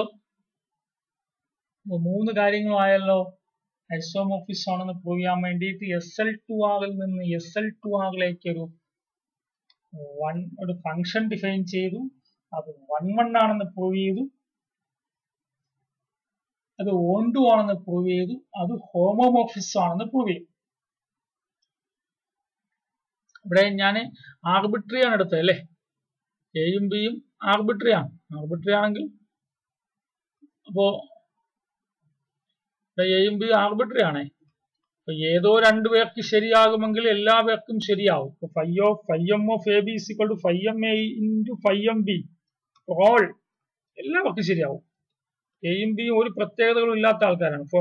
മൂന്ന് കാര്യങ്ങളായല്ലോ. ഐസോമോർഫിസം ആണെന്ന് പ്രൂവ് ചെയ്യാൻ വേണ്ടിയിട്ട് SL2R ൽ നിന്ന് SL2R ലേക്ക് ഒരു ഫംഗ്ഷൻ ഡിഫൈൻ ചെയ്തു. അത് 1 ആണെന്ന് പ്രൂവ് ചെയ്തു. അത് ഓൺ-ടു ആണെന്ന് പ്രൂവ് ചെയ്തു. അത് ഹോമോമോർഫിസം ആണെന്ന് പ്രൂവ് ചെയ്തു. ഇവിടെ ഞാൻ ആർബിട്രറി ആണ് എടുത്തത് അല്ലേ? എയും ബിയും ആർബിട്രറി ആണ്. ആർബിട്രറി ആണെങ്കിൽ അപ്പോ എയും ബി ആർബിട്രറി ആണേ. അപ്പൊ ഏതോ രണ്ടു പേർക്ക് ശരിയാകുമെങ്കിൽ എല്ലാ പേർക്കും ശരിയാവും. Phi M of A B is equal to phi M A into phi M B all, എല്ലാവർക്കും ശരിയാവും. എയും ബിയും ഒരു പ്രത്യേകതകളും ഇല്ലാത്ത ആൾക്കാരാണ്. For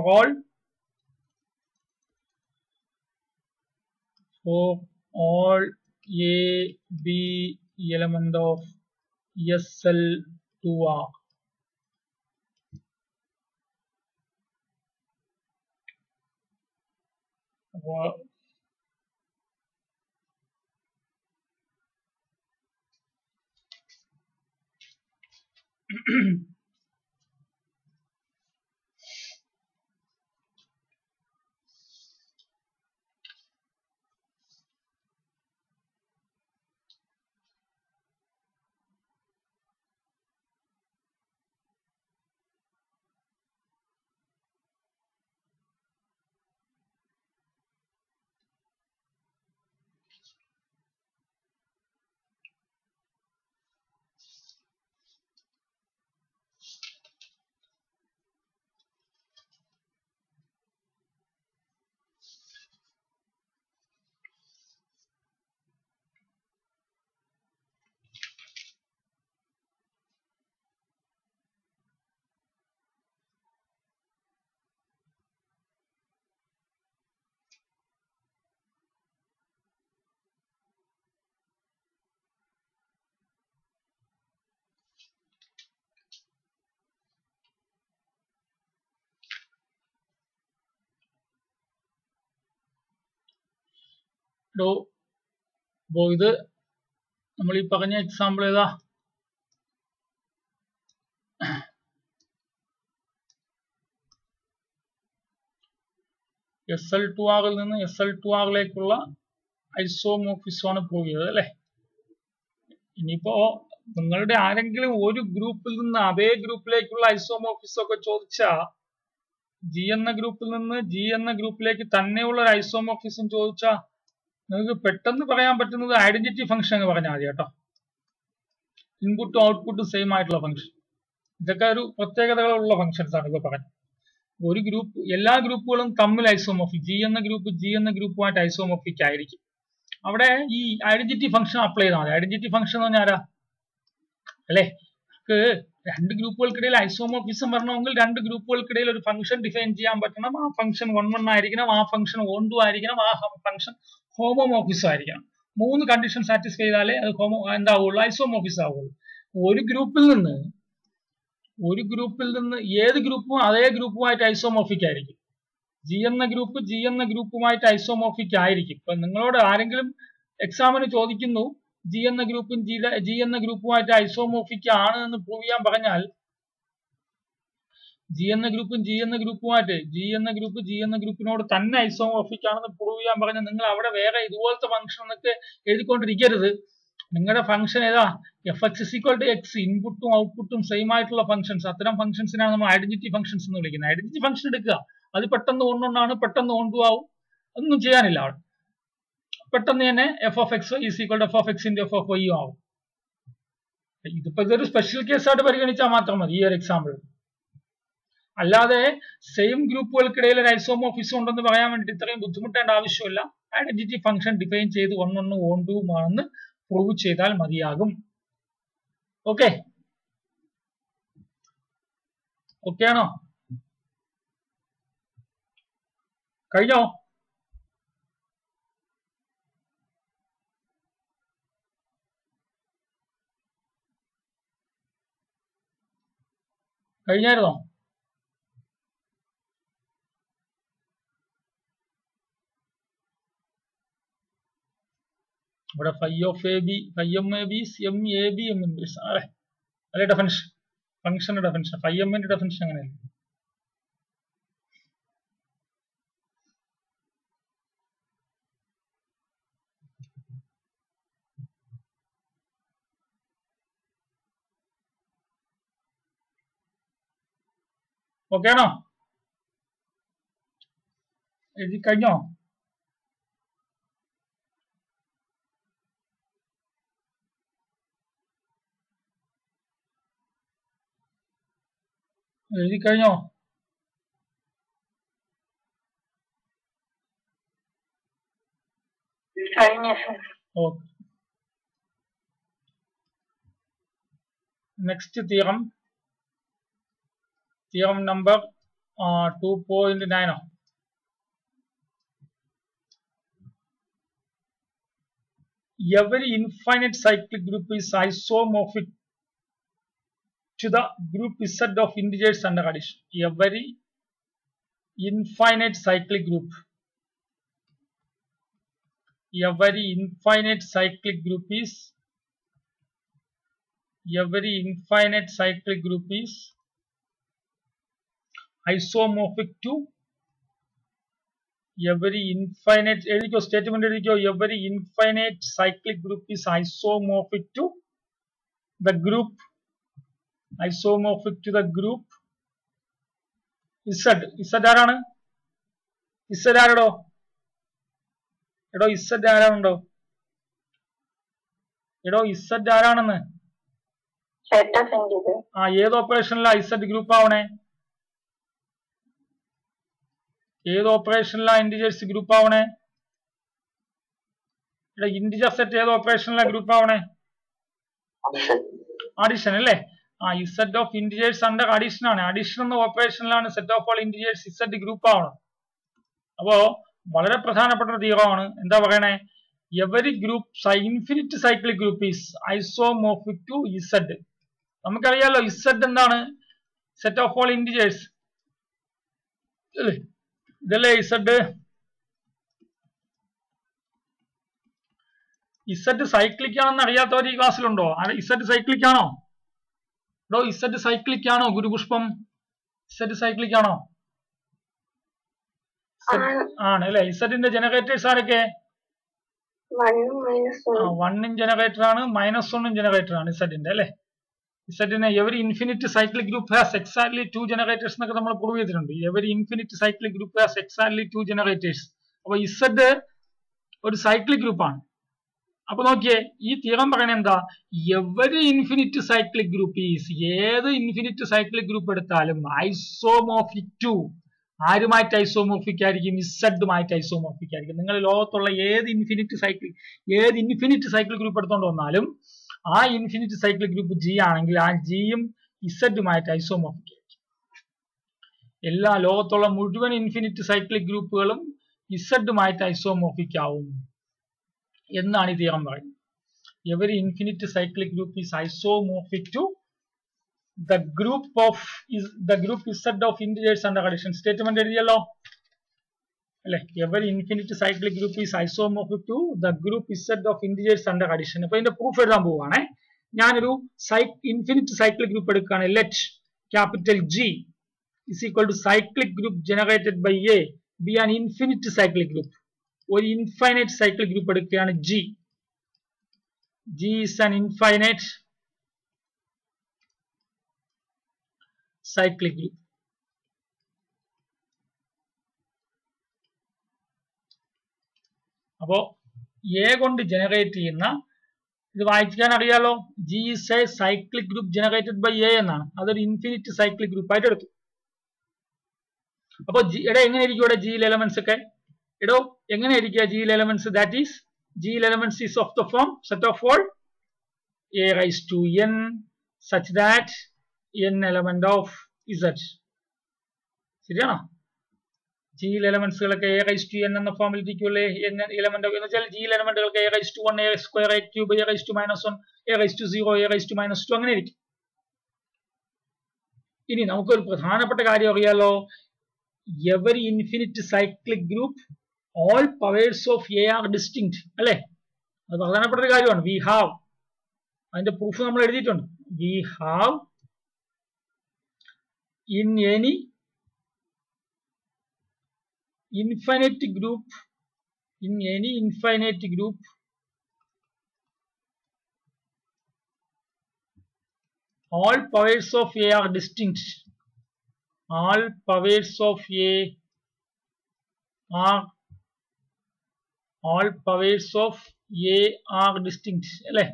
all A, B element of SL2R. ഇത് നമ്മൾ ഈ പറഞ്ഞ എക്സാമ്പിൾ ഏതാ? SL2R ൽ നിന്ന് SL2R ലേക്കുള്ള ഐസോമോർഫിസം ആണ് പ്രൂവ് ചെയ്തത് അല്ലെ? ഇനിയിപ്പോ നിങ്ങളുടെ ആരെങ്കിലും ഒരു ഗ്രൂപ്പിൽ നിന്ന് അതേ ഗ്രൂപ്പിലേക്കുള്ള ഐസോമോർഫിസം ഒക്കെ ചോദിച്ചാ, ജി എന്ന ഗ്രൂപ്പിൽ നിന്ന് ജി എന്ന ഗ്രൂപ്പിലേക്ക് തന്നെയുള്ള ഒരു ഐസോമോർഫിസം ചോദിച്ചാ നിങ്ങൾക്ക് പെട്ടെന്ന് പറയാൻ പറ്റുന്നത് ഐഡന്റിറ്റി ഫംഗ്ഷൻ എന്ന് പറഞ്ഞാൽ മതി കേട്ടോ. ഇൻപുട്ടും ഔട്ട്പുട്ടും സെയിം ആയിട്ടുള്ള ഫംഗ്ഷൻ. ഇതൊക്കെ ഒരു പ്രത്യേകതകളുള്ള ഫംഗ്ഷൻസ് ആണ് ഇപ്പൊ പറഞ്ഞത്. ഒരു ഗ്രൂപ്പ്, എല്ലാ ഗ്രൂപ്പുകളും തമ്മിൽ ഐസോമോർഫിക്, ജി എന്ന ഗ്രൂപ്പുമായിട്ട് ഐസോമോർഫിക് ആയിരിക്കും. അവിടെ ഈ ഐഡന്റിറ്റി ഫംഗ്ഷൻ അപ്ലൈ ചെയ്താൽ മതി. ഐഡന്റിറ്റി ഫംഗ്ഷൻ എന്ന് പറഞ്ഞാൽ ആരാ അല്ലേ? നമുക്ക് രണ്ട് ഗ്രൂപ്പുകൾക്കിടയിൽ ഐസോമോർഫിസം വരണമെങ്കിൽ രണ്ട് ഗ്രൂപ്പുകൾക്കിടയിൽ ഒരു ഫംഗ്ഷൻ ഡിഫൈൻ ചെയ്യാൻ പറ്റണം. ആ ഫംഗ്ഷൻ 1 ആയിരിക്കണം, ആ ഫംഗ്ഷൻ 1 ആയിരിക്കണം, ആ ഫംഗ്ഷൻ ഹോമോമോർഫിസം ആയിരിക്കണം. 3 കണ്ടീഷൻ സാറ്റിസ്ഫൈ ചെയ്താലേ അത് എന്താവുള്ളൂ, ഐസോമോർഫിസം ആവുള്ളൂ. ഒരു ഗ്രൂപ്പിൽ നിന്ന് ഏത് ഗ്രൂപ്പും അതേ ഗ്രൂപ്പുമായിട്ട് ഐസോമോർഫിക് ആയിരിക്കും. ജി എന്ന ഗ്രൂപ്പുമായിട്ട് ഐസോമോർഫിക് ആയിരിക്കും. ഇപ്പൊ നിങ്ങളോട് ആരെങ്കിലും എക്സാമിന് ചോദിക്കുന്നു ജി എന്ന ഗ്രൂപ്പുമായിട്ട് ഐസോമോർഫിക് ആണ് എന്ന് പ്രൂവ് ചെയ്യാൻ പറഞ്ഞാൽ, ജി എന്ന ഗ്രൂപ്പിനോട് തന്നെ ഐസോമോർഫിക് ആണെന്ന് പ്രൂവ് ചെയ്യാൻ പറഞ്ഞാൽ നിങ്ങൾ അവിടെ വേറെ ഇതുപോലത്തെ ഫംഗ്ഷൻ എന്നൊക്കെ എഴുതിക്കൊണ്ടിരിക്കരുത്. നിങ്ങളുടെ ഫംഗ്ഷൻ ഏതാ? fx = x, ഇൻപുട്ടും ഔട്ട്പുട്ടും സെയിം ആയിട്ടുള്ള ഫംഗ്ഷൻസ്. അത്തരം ഫംഗ്ഷൻസിനാണ് നമ്മൾ ഐഡന്റിറ്റി ഫംഗ്ഷൻസ് എന്ന് വിളിക്കുന്നത്. ഐഡന്റിറ്റി ഫംഗ്ഷൻ എടുക്കുക, അത് പെട്ടെന്ന് 1 ആണ്, പെട്ടെന്ന് 1 ആവും, ഒന്നും ചെയ്യാനില്ല അവിടെ. പെട്ടെന്ന് തന്നെ f(x) = f(x) × f(y) ആവും. ഇതിപ്പോ ഇതൊരു സ്പെഷ്യൽ കേസായിട്ട് പരിഗണിച്ചാൽ മാത്രം മതി ഈ ഒരു എക്സാമ്പിൾ. അല്ലാതെ സെയിം ഗ്രൂപ്പുകൾക്കിടയിൽ ഒരു ഐസോമോർഫിസം ഉണ്ടെന്ന് പറയാൻ വേണ്ടി ഇത്രയും ബുദ്ധിമുട്ടേണ്ട ആവശ്യമില്ല. ഐഡന്റിറ്റി ഫംഗ്ഷൻ ഡിഫൈൻ ചെയ്ത് 1 1 ആണെന്ന് പ്രൂവ് ചെയ്താൽ മതിയാകും. ഓക്കെ ആണോ? കഴിഞ്ഞോ? കഴിഞ്ഞായിരുന്നോ? ഇവിടെ അല്ലെ ഡെഫിനിഷൻ, ഫംഗ്ഷന്റെ ഡെഫിനിഷൻ, ഫൈഎമ്മിന്റെ ഡെഫിനിഷൻ അങ്ങനെയല്ലേ? ഓക്കെ ആണോ? എഴുതി കഴിഞ്ഞോ? എഴുതി കഴിഞ്ഞോ? Okay. Next theorem number 2.9. Every infinite cyclic group is isomorphic to the group Z of integers under addition. Every infinite cyclic group is isomorphic to every infinite statement. Every infinite cyclic group is isomorphic to the group Z. ആരാണ്? Z ആരടോ? എടോ Z ആരാണുണ്ടോ? എടോ Z ആരാണെന്ന്? ഏത് ഓപ്പറേഷനിലാ Z ഗ്രൂപ്പ് ആവണേ? ഏത് ഓപ്പറേഷനിലാ ഇന്റിജേഴ്സ് ഗ്രൂപ്പ് ആവണേ? ഇന്റിജർ സെറ്റ് ഏത് ഓപ്പറേഷനിലാ ഗ്രൂപ്പ് ആവണേ? അഡീഷൻ അല്ലേ? Z of integers under addition ആണ്. അഡീഷൻ എന്ന ഓപ്പറേഷനിലാണ് set of all integers Z group ആവണം. അപ്പോ വളരെ പ്രധാനപ്പെട്ട ഒരു തീയറമാണ്. എന്താ പറയണേ? Every group infinite cyclic group is isomorphic to Z. നമുക്കറിയാലോ Z എന്താണ്? സെറ്റ് ഓഫ് ഓൾ ഇന്റിജേഴ്സ് ഇതല്ലേ Z. Z സൈക്ലിക് ആണെന്ന് അറിയാത്തവർ ഈ ക്ലാസ്സിലുണ്ടോ? Z സൈക്ലിക് ആണോ? Z സൈക്ലിക് ആണോ? ഗുരുപുഷ്പം Z സൈക്ലിക് ആണോ? ആണ് അല്ലെ? ഇസഡിന്റെ ജനറേറ്റേഴ്സ് ആരൊക്കെ? 1 ജനറേറ്റർ ആണ്, -1 ജനറേറ്റർ ആണ് ഇസഡിന്റെ അല്ലെ? ഇസഡിന് every infinite cyclic group has exactly 2 generators എന്നൊക്കെ നമ്മൾ പ്രൂവ് ചെയ്തിട്ടുണ്ട്. Every infinite cyclic group has exactly 2 generators. അപ്പൊ ഇസഡ് ഒരു സൈക്ലിക് ഗ്രൂപ്പാണ്. അപ്പൊ നോക്കിയേ, ഈ തിയറം പറയുന്നത് എന്താ? Every infinite cyclic group is, ഏത് ഇൻഫിനിറ്റ് സൈക്ലിക് ഗ്രൂപ്പ് എടുത്താലും ഐസോമോർഫിക് ടു ആരുമായിട്ട് ഐസോമോർഫിക് ആയിരിക്കും? ഇസഡുമായിട്ട് ഐസോമോർഫിക് ആയിരിക്കും. നിങ്ങൾ ലോകത്തുള്ള ഏത് ഇൻഫിനിറ്റ് സൈക്ലിക് ഗ്രൂപ്പ് എടുത്തോണ്ട് വന്നാലും ആ ഇൻഫിനിറ്റ് സൈക്ലിക് ഗ്രൂപ്പ് ജി ആണെങ്കിൽ ആ ജിയും ഇസഡുമായിട്ട് ഐസോമോർഫിക് ആയിരിക്കും. എല്ലാ ലോകത്തുള്ള മുഴുവൻ ഇൻഫിനിറ്റ് സൈക്ലിക് ഗ്രൂപ്പുകളും ഇസഡുമായിട്ട് ഐസോമോർഫിക് ആവും എന്നാണ് ഈ തിയറം പറയുന്നത്. Every infinite cyclic group is isomorphic to the group Z of integers under addition. Statement എഴുതിയല്ലോ അല്ലെ? Every infinite cyclic group is isomorphic to the group Z of integers under addition. അപ്പൊ ഇതിന്റെ പ്രൂഫ് എഴുതാൻ പോവുകയാണെ. ഞാനൊരു ഇൻഫിനിറ്റ് സൈക്ലിക് ഗ്രൂപ്പ് എടുക്കുകയാണ്. Let capital G is equal to cyclic group generated by A be an infinite cyclic group. ഒരു ഇൻഫൈനൈറ്റ് സൈക്ലിക് ഗ്രൂപ്പ് എടുക്കുകയാണ് G. G is an infinite cyclic group. അപ്പോ എ കൊണ്ട് ജനറേറ്റ് ചെയ്യുന്ന ഇത് വായിക്കാൻ അറിയാലോ. G is a cyclic group generated by A എന്നാണ്. അതൊരു ഇൻഫിനിറ്റ് സൈക്ലിക് ഗ്രൂപ്പ് ആയിട്ട് എടുത്തു. അപ്പൊ എടാ എങ്ങനെ ഇരിക്കും ഇവിടെ ജിയിൽ എലമെന്റ്സ് ഒക്കെ? എടോ എങ്ങനെ ഇരിക്കുക ജിയിൽ എലമെന്റ്സ്? ദാറ്റ് ഈസ് ജിയിൽ elements is of the form set of all A raised to n such that n element of Z. ശരിയാണോ? ജിയിൽ എലമെന്റ്സുകളൊക്കെ A raised to n എന്ന ഫോമിൽ ഇരിക്കുള്ളൂ. n എലമെന്റ് എന്ന് വെച്ചാൽ ജിയിൽ എലമെന്റുകൾക്ക് A raised to 1, A square, A cube, A raised to -1, A raised to 0, A raised to -2 അങ്ങനെ ഇരിക്കും. ഇനി നമുക്കൊരു പ്രധാനപ്പെട്ട കാര്യം അറിയാലോ. Every infinite cyclic group all powers of A are distinct അല്ലെ? അത് പ്രധാനപ്പെട്ട ഒരു കാര്യമാണ്. വി ഹാവ്, അതിന്റെ പ്രൂഫ് നമ്മൾ എഴുതിയിട്ടുണ്ട്. We have in any infinite group all powers of A are distinct. All powers of A are distinct അല്ലെ?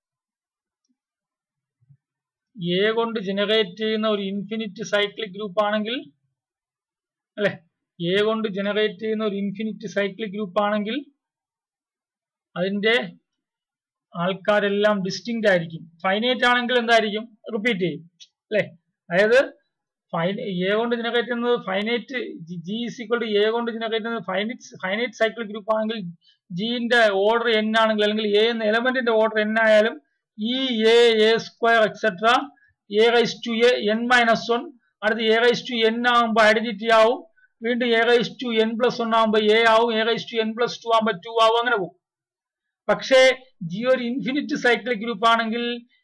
എ കൊണ്ട് ജനറേറ്റ് ചെയ്യുന്ന ഒരു ഇൻഫിനിറ്റ് സൈക്ലിക് ഗ്രൂപ്പ് ആണെങ്കിൽ അല്ലെ? എ കൊണ്ട് ജനറേറ്റ് ചെയ്യുന്ന ഒരു ഇൻഫിനിറ്റ് സൈക്ലിക് ഗ്രൂപ്പ് ആണെങ്കിൽ അതിന്റെ ആൾക്കാരെല്ലാം ഡിസ്റ്റിങ്ക്റ്റ് ആയിരിക്കും. ഫൈനൈറ്റ് ആണെങ്കിൽ എന്തായിരിക്കും? റിപ്പീറ്റ് ചെയ്യും അല്ലെ? അതായത് എ കൊണ്ട് ജനറേറ്റ് ചെയ്യുന്നത് finite, G is equal to A കൊണ്ട് ജനറേറ്റ് ചെയ്യുന്നത് ഫൈനൈറ്റ് സൈക്ലിക് ഗ്രൂപ്പ് ആണെങ്കിൽ ജിന്റെ ഓർഡർ n ആണെങ്കിൽ, അല്ലെങ്കിൽ എ എന്ന എലമെന്റിന്റെ ഓർഡർ n ആയാലും ഈ A square etcetera A raise to n -1 അടുത്ത് എ റൈസ് ടു n ആകുമ്പോൾ ഐഡന്റിറ്റി ആവും. വീണ്ടും എ റൈസ് ടു n+1 ആകുമ്പോൾ എ ആവും. എ റൈസ് ടു n+2 ആകുമ്പോൾ 2 ആവും. അങ്ങനെ പോകും. പക്ഷേ ജി ഒരു ഇൻഫിനിറ്റ് സൈക്ലിക് ഗ്രൂപ്പ് ആണെങ്കിൽ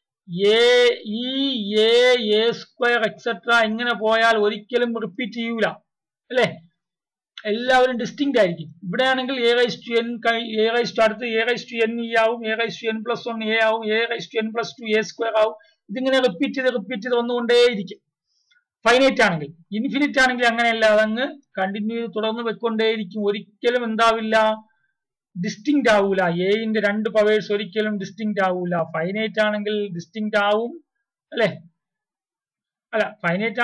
എ സ്ക്വയർ എക്സെട്ര ഇങ്ങനെ പോയാൽ ഒരിക്കലും റിപ്പീറ്റ് ചെയ്യൂല അല്ലെ? എല്ലാവരും ഡിസ്റ്റിങ്ക്റ്റ് ആയിരിക്കും. ഇവിടെ ആണെങ്കിൽ എ റൈസ് ടു അടുത്ത് എ റൈസ് ടു n ആവും, A raise to n+1 A ആവും, A raise to n+2 A square ആവും. ഇതിങ്ങനെ റിപ്പീറ്റ് ചെയ്ത് വന്നുകൊണ്ടേയിരിക്കും ഫൈനൈറ്റ് ആണെങ്കിൽ. ഇൻഫിനിറ്റ് ആണെങ്കിൽ അങ്ങനെയല്ല, അതങ്ങ് കണ്ടിന്യൂ ചെയ്ത് തുടർന്ന് വെക്കൊണ്ടേയിരിക്കും. ഒരിക്കലും എന്താവില്ല? ഡിസ്റ്റിങ്ക്റ്റ് ആവൂല. എന്റെ രണ്ട് പവേഴ്സ് ഒരിക്കലും ഡിസ്റ്റിങ്ക്റ്റ് ആവൂല. ഫൈനൈറ്റ് ആണെങ്കിൽ ഡിസ്റ്റിങ്ക്റ്റ് ആവും അല്ലെ? അല്ല, ഫൈനൈറ്റ്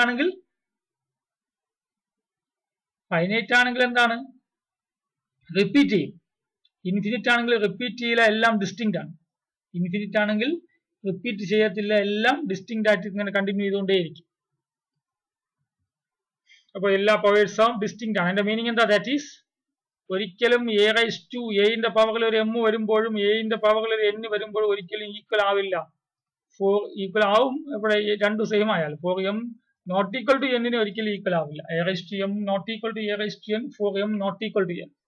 ആണെങ്കിൽ എന്താണ്? റിപ്പീറ്റ് ചെയ്യും. ഇൻഫിനിറ്റ് ആണെങ്കിൽ റിപ്പീറ്റ് ചെയ്യില്ല, എല്ലാം ഡിസ്റ്റിങ്ക്റ്റ് ആണ്. ഇൻഫിനിറ്റ് ആണെങ്കിൽ റിപ്പീറ്റ് ചെയ്യത്തില്ല, എല്ലാം ഡിസ്റ്റിങ്ക്റ്റ് ആയിട്ട് ഇങ്ങനെ കണ്ടിന്യൂ ചെയ്തുകൊണ്ടേയിരിക്കും. അപ്പൊ എല്ലാ പവേഴ്സും ഡിസ്റ്റിങ്ക്റ്റ് ആണ്. അതിന്റെ മീനിങ് എന്താ? ദാറ്റ് ഈസ് ഒരിക്കലും എ റൈസ് ടു എന്റെ പവറിൽ ഒരു m വരുമ്പോഴും എന്റെ പവറിൽ ഒരു n വരുമ്പോഴും ഒരിക്കലും ഈക്വൽ ആവില്ല. ഫോർ ഈക്വൽ ആവും ഇവിടെ രണ്ടും സെയിം ആയാലും. For m not equal to n ഒരിക്കലും ഈക്വൽ ആവില്ല. A raise to m not equal to A raise to n, for m not equal to n.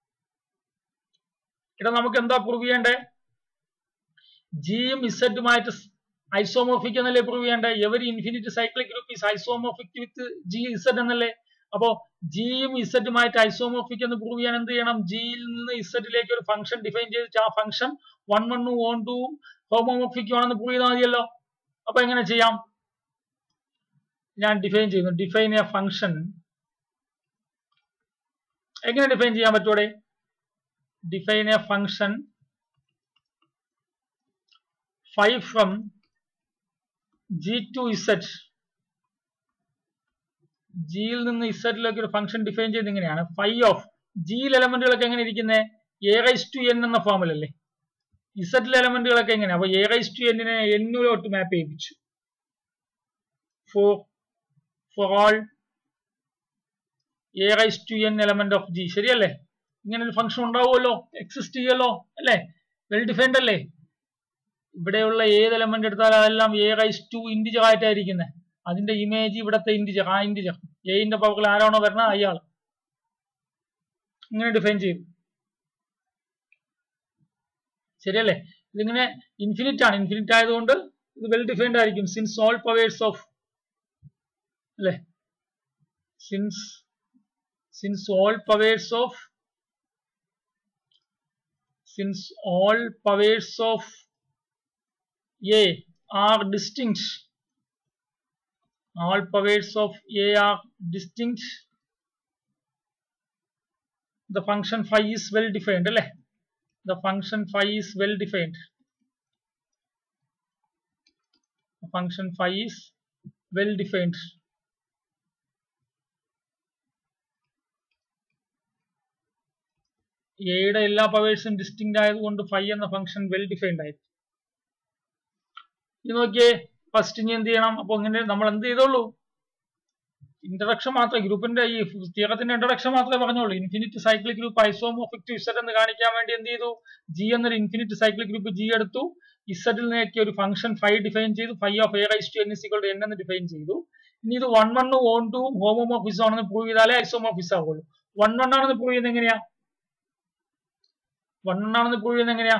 ഇവിടെ നമുക്ക് എന്താ പ്രൂവ് ചെയ്യേണ്ടേ? ജിയും ഇസഡുമായിട്ട് ഐസോമോർഫിക് എന്നല്ലേ പ്രൂവ് ചെയ്യേണ്ടേ? Every infinite cyclic group is isomorphic with G Z എന്നല്ലേ? അപ്പോ ജിയും ഇസഡുമായിട്ട് ഐസോമോർഫിക് എന്ന് പ്രൂവ് ചെയ്യാൻ എന്ത് ചെയ്യണം? ജിയിൽ നിന്ന് ഇസഡിലേക്ക് ഒരു ഫംഗ്ഷൻ ഡിഫൈൻ ചെയ്തിട്ട് ആ ഫംഗ്ഷൻ 1, 1, 1, 2 ഹോമോമോർഫിക് ആണെന്ന് പ്രൂവ് ചെയ്താൽ മതിയല്ലോ. അപ്പൊ എങ്ങനെ ചെയ്യാം? ഞാൻ ഡിഫൈൻ ചെയ്യുന്നു. Define A function. എങ്ങനെ ഡിഫൈൻ ചെയ്യാൻ പറ്റൂടെ? define a function phi from G to Z. ജിയിൽ നിന്ന് ഇസഡിലേക്ക് ഒരു ഫംഗ്ഷൻ ഡിഫൈൻ ചെയ്ത് ഇങ്ങനെയാണ് ഫൈ ഓഫ് ജിയിൽ എലമെന്റുകളൊക്കെ എങ്ങനെ ഇരിക്കുന്നത് എ റൈസ് ടു എൻ എന്ന ഫോമിലല്ലേ. ഇസഡിലെ എലമെന്റുകളൊക്കെ എങ്ങനെ, അപ്പൊ എ റൈസ് ടു എന്നിനെ എന്നിലോട്ട് മാപ്പ് ചെയ്യിപ്പിച്ചു. For all A raise to N element of G, ശരിയല്ലേ? ഇങ്ങനെ ഒരു ഫംഗ്ഷൻ ഉണ്ടാവുമല്ലോ, എക്സിസ്റ്റ് ചെയ്യല്ലോ അല്ലേ, വെൽ ഡിഫൈൻഡ് അല്ലേ. ഇവിടെയുള്ള ഏത് എലമെന്റ് എടുത്താലും അതെല്ലാം എ റൈസ് ടു ഇൻഡിജർ ആയിട്ടായിരിക്കുന്നത്. അതിന്റെ ഇമേജ് ഇവിടത്തെ ഇൻഡിജർ, ആ ഇൻഡിജർ എന്റെ പവറിൽ ആരാണോ വരുന്നത് അയാൾ. ഇങ്ങനെ ഡിഫൈൻ ചെയ്തു, ശരിയല്ലേ? ഇതിങ്ങനെ ഇൻഫിനിറ്റ് ആണ്, ഇൻഫിനിറ്റ് ആയതുകൊണ്ട് ഇത് വെൽ ഡിഫൈൻഡ് ആയിരിക്കും. സിൻസ് ഓൾ പവേഴ്സ് ഓഫ് അല്ലെ, since all powers of A are distinct. All powers of A are distinct. The function phi is well defined, അല്ലേ? The function phi is well defined. The function phi is well defined. എയുടെ എല്ലാ പവേഴ്സും ഡിസ്റ്റിങ്ക്റ്റ് ആയതുകൊണ്ട് ഫൈ എന്ന ഫംഗ്ഷൻ വെൽ ഡിഫൈൻഡ് ആയി. ഇത് നോക്കിയേ, ഫസ്റ്റ് ഇനി എന്ത് ചെയ്യണം? അപ്പൊ ഇങ്ങനെ നമ്മൾ എന്ത് ചെയ്തോളൂ, ഇൻട്രഡക്ഷൻ മാത്രമേ, ഗ്രൂപ്പിന്റെ ഈ തിയറത്തിന്റെ ഇൻട്രഡക്ഷൻ മാത്രമേ പറഞ്ഞോളൂ. Infinite cyclic group isomorphic to Z എന്ന് കാണിക്കാൻ വേണ്ടി എന്ത് ചെയ്തു, ജി എന്നൊരു ഇൻഫിനിറ്റ് സൈക്ലിക് ഗ്രൂപ്പ് ജി എടുത്തു, ഇസഡിൽ നിന്നൊക്കെ ഒരു ഫംഗ്ഷൻ ഫൈ ഡിഫൈൻ ചെയ്തു, phi of A raise to N is equal to N എന്ന് ഡിഫൈൻ ചെയ്തു. ഇനി ഇത് 1 1 ഓൺ ടു ഹോമോമോർഫിസം ആണെന്ന് പ്രൂവ് ചെയ്താലേ ഐസോമോർഫിസം ആവുള്ളൂ. 1 1 ആണെന്ന് പ്രൂവ് ചെയ്യുന്നത് എങ്ങനെയാ? 1 1 ആണെന്ന് പ്രൂവ് ചെയ്യുന്നത് എങ്ങനെയാ?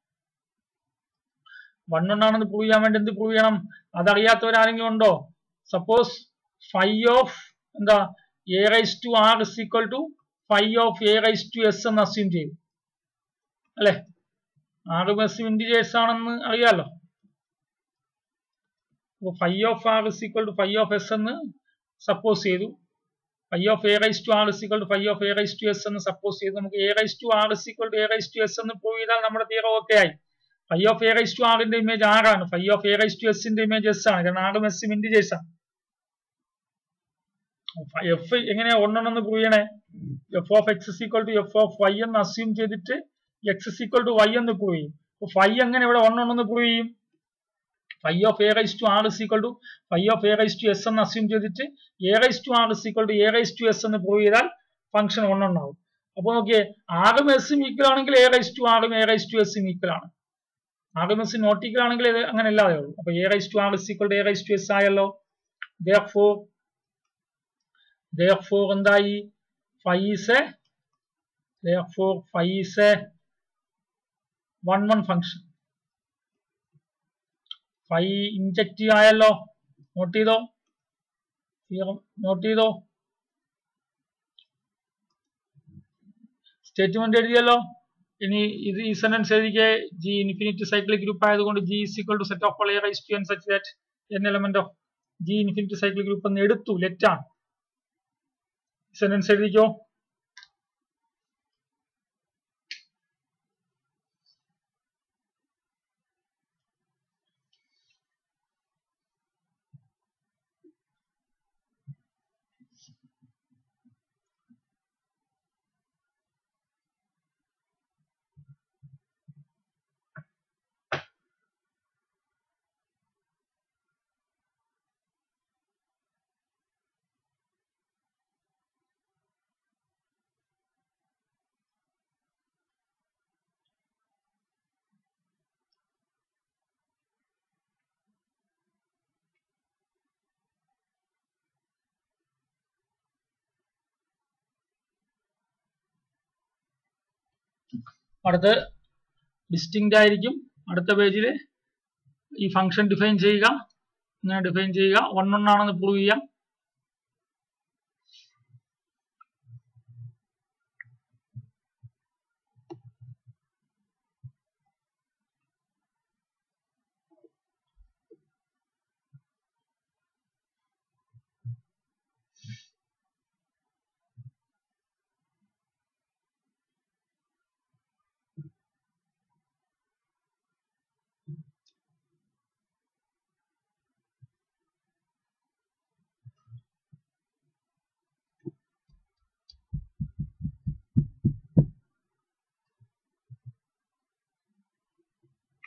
1 1 ആണെന്ന് പ്രൂവ് ചെയ്യാൻ വേണ്ടി എന്ത് പ്രൂവ് ചെയ്യണം? അതറിയാത്തവരാരെങ്കിലും ഉണ്ടോ? സപ്പോസ് ഫൈ ഓഫ് എന്താ A raise to R is equal to phi of A raise to S എന്ന് അസ്യൂം ചെയ്തു, അല്ലെ? ആറും എസും ഇൻഡിജേഴ്സ് ആണെന്ന് അറിയാലോ. അപ്പൊ phi of R is equal to phi of S എന്ന് സപ്പോസ് ചെയ്തു. Phi of A raise to R is equal to phi of A raise to S എന്ന് സപ്പോസ് ചെയ്തു. നമുക്ക് A raise to R is equal to A raise to S എന്ന് പ്രൂവ് ചെയ്താൽ നമ്മുടെ തിയറം ഓക്കെ ആയി. Phi of A raise to ആറിന്റെ ഇമേജ് ആറാണ്, phi of A raise to എസിന്റെ ഇമേജ് എസ് ആണ്, കാരണം ആറും എസും ഇൻഡിജേഴ്സ് ആണ്. എഫ് എങ്ങനെയാ 1 1 എന്ന് പ്രൂവ് ചെയ്യണേ? F of X is equal to F of Y എന്ന് അസ്യൂം ചെയ്തിട്ട് X is equal to Y എന്ന് പ്രൂവ് ചെയ്യും. അപ്പൊ ഫൈ എങ്ങനെ ഇവിടെ 1 1 എന്ന് പ്രൂവ് ചെയ്യും? Phi of A raise to R is equal to phi of A raise to S എന്ന് അസ്യൂം ചെയ്തിട്ട് A raise to R is equal to A raise to S എന്ന് പ്രൂവ് ചെയ്താൽ ഫംഗ്ഷൻ 1 1 ആവും. അപ്പൊ നോക്കിയേ, ആറും എസും ഈക്വൽ ആണെങ്കിൽ എ റൈസ് ടു ആറും എ റൈസ് ടു എസും ഈക്വൽ ആണ്. ആറും എസ് നോട്ട് ഈക്വൽ ആണെങ്കിൽ അങ്ങനെ അല്ലാതെ ഉള്ളൂ. അപ്പൊ A raise to R is equal to A raise to S ആയല്ലോ. Therefore എന്തായി? phi is a 1 1 function. phi inject ആയല്ലോ, നോട്ട് ചെയ്തോ. സ്റ്റേറ്റ്മെന്റ് എഴുതിയല്ലോ. ഇനി ഇത് ഈ സെന്റൻസ് എഴുതിക്കേ, ജി ഇൻഫിനിറ്റ് സൈക്ലിക് ഗ്രൂപ്പ് ആയതുകൊണ്ട് G is equal to set of all A raise to N such that N element of G infinite cyclic group എന്ന് എടുത്തു, ലെറ്റാണ്. സെന്റൻസ് എഴുതിക്കോ. അടുത്ത് ഡിസ്റ്റിങ്ക്റ്റ് ആയിരിക്കും. അടുത്ത പേജിൽ ഈ ഫംഗ്ഷൻ ഡിഫൈൻ ചെയ്യുക, ഇങ്ങനെ ഡിഫൈൻ ചെയ്യുക, 1 1 ആണെന്ന് പ്രൂവ് ചെയ്യാം.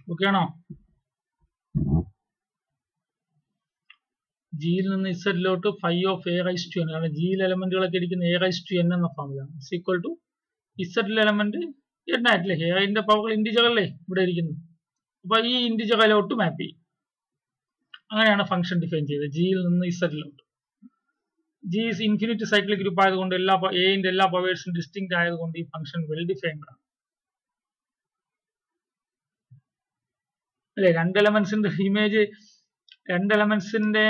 ഓക്കെ ആണോ? ജിയിൽ നിന്ന് ഇസഡിലോട്ട് phi of A raise to N, കാരണം ജിയിൽ എലമെന്റുകളൊക്കെ ഇരിക്കുന്ന എ റൈസ് ടു എൻ എന്ന ഫോമിലാണ്. ഈക്വൽ ടു ഇസഡിലെ എലമെന്റ് എൻ ആയിട്ടില്ലേ, എന്റെ പവർ ഇൻഡിജർ അല്ലേ ഇവിടെ ഇരിക്കുന്നത്. അപ്പൊ ഈ ഇൻഡിജറിലോട്ട് മാപ്പ് ചെയ്യും. അങ്ങനെയാണ് ഫംഗ്ഷൻ ഡിഫൈൻ ചെയ്തത് ജിയിൽ നിന്ന് ഇസഡിലോട്ട്. G is infinite cyclic group ആയതുകൊണ്ട് എന്റെ എല്ലാ പവേഴ്സും ഡിസ്റ്റിങ്ക്റ്റ് ആയതുകൊണ്ട് ഈ ഫംഗ്ഷൻ വെൽ ഡിഫൈൻഡ് ആണ് അല്ലെ. രണ്ട് എലമെന്റ്സിന്റെ ഇമേജ്, രണ്ട് എലമെന്റ്സിന്റെ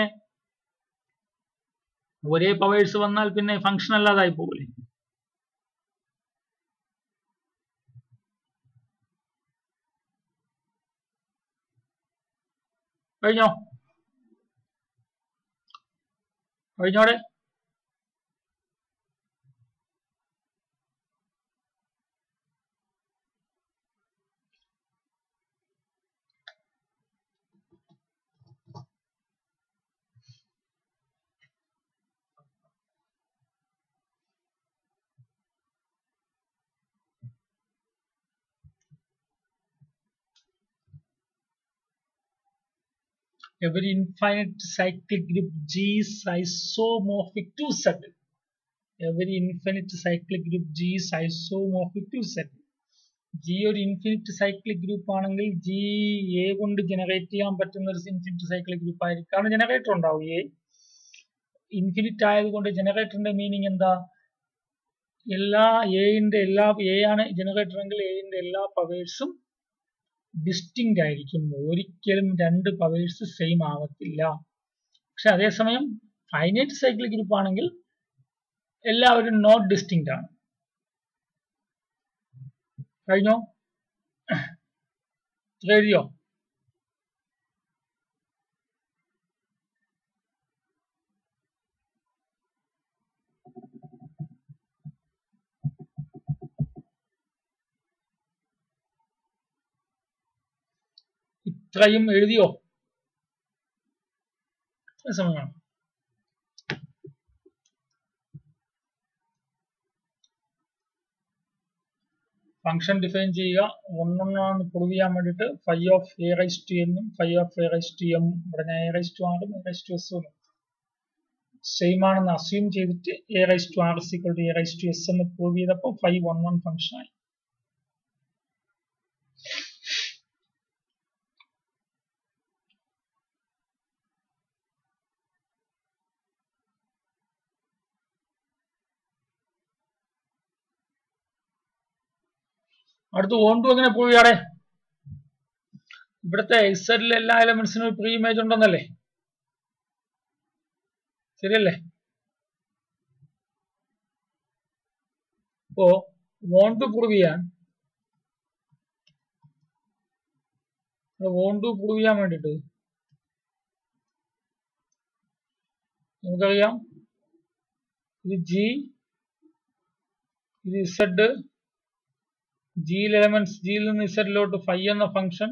ഒരേ പവേഴ്സ് വന്നാൽ പിന്നെ ഫംഗ്ഷൻ അല്ലാതായി പോകില്ലേ. കഴിഞ്ഞോടെ every infinite cyclic group G is isomorphic to Z. Every infinite cyclic group G is isomorphic to Z. G ഒരു ഇൻഫിനിറ്റ് സൈക്ലിക് ഗ്രൂപ്പ് ആണെങ്കിൽ ജി എ കൊണ്ട് ജനറേറ്റ് ചെയ്യാൻ പറ്റുന്ന ഒരു ഇൻഫിനിറ്റ് സൈക്ലിക് ഗ്രൂപ്പ് ആയിരിക്കും. കാരണം ജനറേറ്റർ ഉണ്ടാവും. എ ഇൻഫിനിറ്റ് ആയതുകൊണ്ട് ജനറേറ്ററിന്റെ മീനിങ് എന്താ? എ ആണ് ജനറേറ്റർ എങ്കിൽ എന്റെ എല്ലാ പവേഴ്സും ഡിസ്റ്റിങ്ക്റ്റ് ആയിരിക്കും. ഒരിക്കലും രണ്ട് പവേഴ്സ് സെയിം ആവത്തില്ല. പക്ഷെ അതേസമയം ഫൈനൈറ്റ് സൈക്ലിക് ഗ്രൂപ്പ് ആണെങ്കിൽ എല്ലാവരും നോട്ട് ഡിസ്റ്റിങ്ക്റ്റ് ആണ്. കഴിഞ്ഞോ? എഴുതിയോ? ഇത്രയും എഴുതിയോ? സമയമാണ്. ഫംഗ്ഷൻ ഡിഫൈൻ ചെയ്യുക. ഒന്നൊന്നാന്ന് പ്രൂവ് ചെയ്യാൻ വേണ്ടിയിട്ട് phi of A raise to എന്നും phi of A raise to M, ഇവിടെ ഞാൻ എ റൈസ് ടു ആറും എ റൈസ് ടു എസും സെയിം ആണെന്ന് അസ്യൂം ചെയ്തിട്ട് A raise to R equal to A raise to S എന്ന് പ്രൂവ് ചെയ്തപ്പോൾ 511 ഫംഗ്ഷൻ ആയി. അടുത്ത് ഓണ്ടു എങ്ങനെ പ്രൂവ് ചെയ്യാടെ? ഇവിടുത്തെ എക്സലിലെ എല്ലാ എലമെന്റ്സിനും പ്രീ ഇമേജ് ഉണ്ടെന്നല്ലേ, ശരിയല്ലേ? അപ്പോ വോണ്ട് പ്രൂവ് ചെയ്യാൻ വേണ്ടിട്ട് നമുക്കറിയാം ഇത് ജി, ഇത് ഇസഡ്, ജിയിൽ എലമെന്റ്സ്, ജിയിൽ നിന്ന് ഇസഡിലോട്ട് ഫൈ എന്ന ഫംഗ്ഷൻ,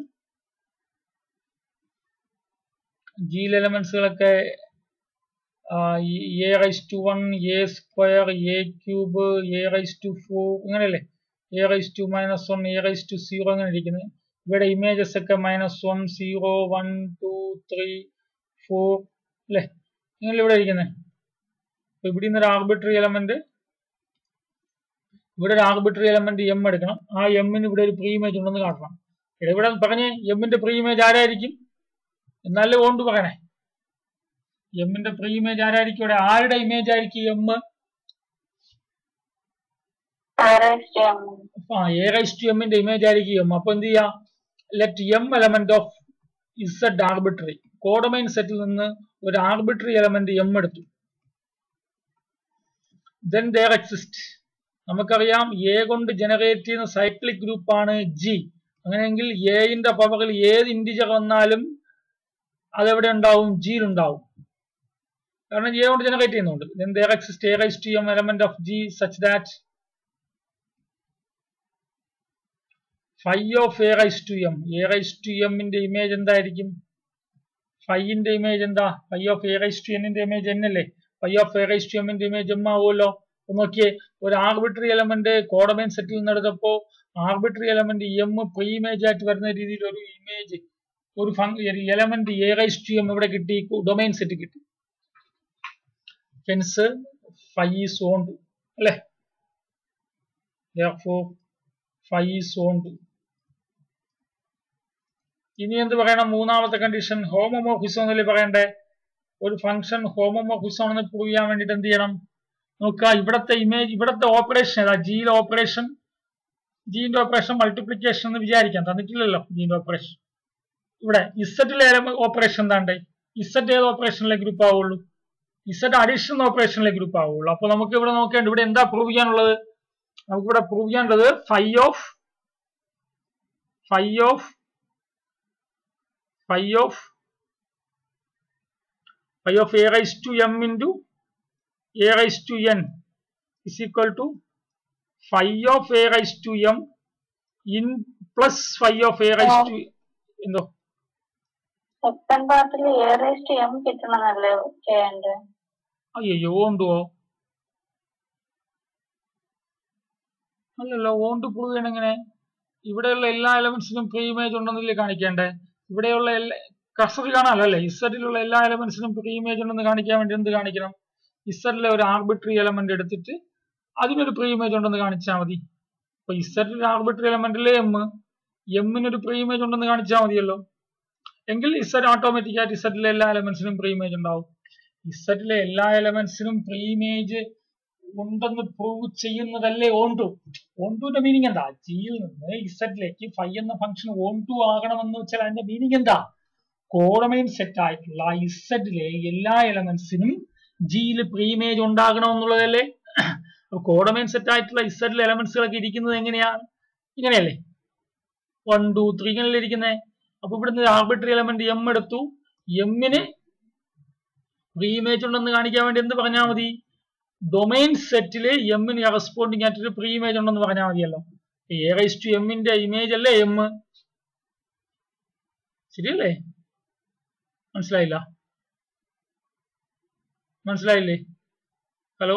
ജിയിൽ എലമെന്റ്സുകളൊക്കെ a raise to 1, a square, a cube, a raise to 4 അങ്ങനെയല്ലേ, a raise to -1, a raise to 0 അങ്ങനെ ഇരിക്കുന്നത്. ഇവിടെ ഇമേജസ് ഒക്കെ -1, 0, 1, 2, 3, 4 അല്ലെ, ഇങ്ങനെ ഇവിടെ ഇരിക്കുന്നത്. അപ്പൊ ഇവിടെ നിന്നൊരു ആർബിട്രറി എലമെന്റ്, ഇവിടെ ഒരു ആർബിട്രറി എലമെന്റ് എം എടുക്കണം. ആ എമ്മിന് ഇവിടെ ഒരു പ്രീ ഇമേജ് ഉണ്ടെന്ന് കാട്ടണം. ഇവിടെ പറഞ്ഞേ എമ്മിന്റെ പ്രീ ഇമേജ് ആരായിരിക്കും എന്നാലേ കൊണ്ട് പറയണേ. എമ്മിന്റെ പ്രീ ഇമേജ് ആരായിരിക്കും? ഇവിടെ ആരുടെ ഇമേജ് ആയിരിക്കും എം? എ റൈസ് ടു എമ്മിന്റെ ഇമേജ് ആയിരിക്കും എം. അപ്പൊ എന്ത് ചെയ്യാ? Let m element of Z arbitrary, codomain സെറ്റിൽ നിന്ന് ഒരു ആർബിട്രറി എലമെന്റ് എം എടുത്തു. then there exist, നമുക്കറിയാം എ കൊണ്ട് ജനറേറ്റ് ചെയ്യുന്ന സൈക്ലിക് ഗ്രൂപ്പ് ആണ് ജി. അങ്ങനെയെങ്കിൽ എന്റെ പവറിൽ ഏത് ഇൻഡിജർ വന്നാലും അതെവിടെ ഉണ്ടാവും? ജിയിൽ ഉണ്ടാവും, കാരണം എ കൊണ്ട് ജനറേറ്റ് ചെയ്യുന്നുണ്ട്. then there exist a raised to m element of g such that phi of a raised to m, a raised to m ന്റെ ഇമേജ് എന്തായിരിക്കും? phi ന്റെ ഇമേജ് എന്താ? phi of a raised to n ന്റെ ഇമേജ് n അല്ലേ? phi of a raised to m ന്റെ ഇമേജ് m ആവുമല്ലോ. നോക്കിയേ, ഒരു ആർബിട്രറി എലമെന്റ് കോഡൊമൈൻ സെറ്റിൽ നിന്ന് എടുത്തപ്പോൾ arbitrary element m pre image ആയിട്ട് വരുന്ന രീതിയിൽ ഒരു ഇമേജ് ഒരു എലമെന്റ് a⁻m ഇവിടെ കിട്ടി, ഡൊമൈൻ സെറ്റ് കിട്ടി. ഹെൻസ് phi is owned അല്ലേ? Therefore phi is owned. ഇനി എന്ത് പറയണം? മൂന്നാമത്തെ കണ്ടീഷൻ ഹോമോമോർഫിസം എന്നല്ലേ പറയണ്ടേ? ഒരു ഫംഗ്ഷൻ ഹോമോമോർഫിസം ആണെന്ന് പ്രൂവ് ചെയ്യാൻ വേണ്ടിട്ട് എന്ത് ചെയ്യണം? നോക്കുക, ഇവിടത്തെ ഇമേജ്, ഇവിടത്തെ ഓപ്പറേഷൻ ഏതാ? ജിയിലെ ഓപ്പറേഷൻ, ജിന്റെ ഓപ്പറേഷൻ മൾട്ടിപ്ലിക്കേഷൻ എന്ന് വിചാരിക്കാം, തന്നിട്ടില്ലല്ലോ ജിന്റെ ഓപ്പറേഷൻ. ഇവിടെ ഇസറ്റിലെ ഓപ്പറേഷൻ എന്താണ്ട്? ഇസറ്റ് ഏത് ഓപ്പറേഷനിലെ ഗ്രൂപ്പ് ആവുള്ളൂ? ഇസറ്റ് അഡീഷൻ ഓപ്പറേഷനിലെ ഗ്രൂപ്പ് ആവുള്ളൂ. അപ്പൊ നമുക്ക് ഇവിടെ നോക്കേണ്ട, ഇവിടെ എന്താ പ്രൂവ് ചെയ്യാനുള്ളത്? നമുക്കിവിടെ പ്രൂവ് ചെയ്യാനുള്ളത് phi of a⁻m into a⁻n is equal to phi of a⁻m in plus phi of a⁻m എന്തോ സെക്കൻഡ് പാർട്ടിൽ a⁻m കിട്ടണമെന്നല്ലേ ചെയ്യേണ്ടത്? അയ്യോ ഓണ്ടുവോ? അല്ലല്ലോ, ഓണ്ട് പ്രൂവ് ചെയ്യണം എങ്ങനെ? ഇവിടെയുള്ള എല്ലാ എലമെന്റ്സിനും പ്രീ ഇമേജ് ഉണ്ടെന്നല്ലേ കാണിക്കേണ്ടേ? ഇവിടെയുള്ള കർസറിൽ കാണാമല്ലോ അല്ലെ? ഇസറ്റിലുള്ള എല്ലാ എലമെന്റ്സിനും പ്രീ ഇമേജ് ഉണ്ടെന്ന് കാണിക്കാൻ വേണ്ടി എന്ത് കാണിക്കണം? ഇസറ്റിലെ ഒരു ആർബിട്രറി എലമെന്റ് എടുത്തിട്ട് അതിനൊരു പ്രീ ഇമേജ് ഉണ്ടെന്ന് കാണിച്ചാൽ മതി. അപ്പൊ ഇസറ്റിലെ ആർബിട്രറി എലമെന്റിലെ എമ്മിനൊരു പ്രീ ഇമേജ് ഉണ്ടെന്ന് കാണിച്ചാൽ മതിയല്ലോ. എങ്കിൽ ഇസറ്റ് ഓട്ടോമാറ്റിക് ആയിട്ട് ഇസറ്റിലെ എല്ലാ എലമെന്റ്സിനും പ്രീ ഇമേജ് ഉണ്ടാവും. ഇസറ്റിലെ എല്ലാ എലമെന്റ്സിനും പ്രീ ഇമേജ് ഉണ്ടെന്ന് പ്രൂവ് ചെയ്യുന്നതല്ലേ ഓൺ2. ഓൺ2ന്റെ മീനിങ് എന്താ? ജിയിൽ നിന്ന് ഇസറ്റിലേക്ക് ഫൈ എന്ന ഫംഗ്ഷൻ ഓൺ2 ആകണമെന്ന് വെച്ചാൽ അതിന്റെ മീനിങ് എന്താ? കോഡൊമൈൻ സെറ്റ് ആയിട്ടുള്ള ഇസറ്റിലെ എല്ലാ എലമെന്റ്സിനും ജിയിൽ പ്രീ ഇമേജ് ഉണ്ടാകണമെന്നുള്ളതല്ലേ? കോഡൊമൈൻ സെറ്റ് ആയിട്ടുള്ള ഇസറ്റിലെ എലമെന്റ്സുകളൊക്കെ ഇരിക്കുന്നത് എങ്ങനെയാണ്? ഇങ്ങനെയല്ലേ? 1 2 3 ഇങ്ങനെയല്ലേ ഇരിക്കുന്നത്? അപ്പൊ ഇവിടുന്ന് ആർബിട്രറി എലമെന്റ് എം എടുത്തു, എമ്മിന് പ്രീ ഇമേജ് ഉണ്ടെന്ന് കാണിക്കാൻ വേണ്ടി എന്ത് പറഞ്ഞാൽ മതി? ഡൊമൈൻ സെറ്റില് എമ്മിന് കറസ്പോണ്ടിങ് ആയിട്ടൊരു പ്രീ ഇമേജ് ഉണ്ടെന്ന് പറഞ്ഞാൽ മതിയല്ലോ. a⁻mന്റെ ഇമേജ് അല്ലേ എം? ശരിയല്ലേ? മനസ്സിലായില്ലേ? ഹലോ,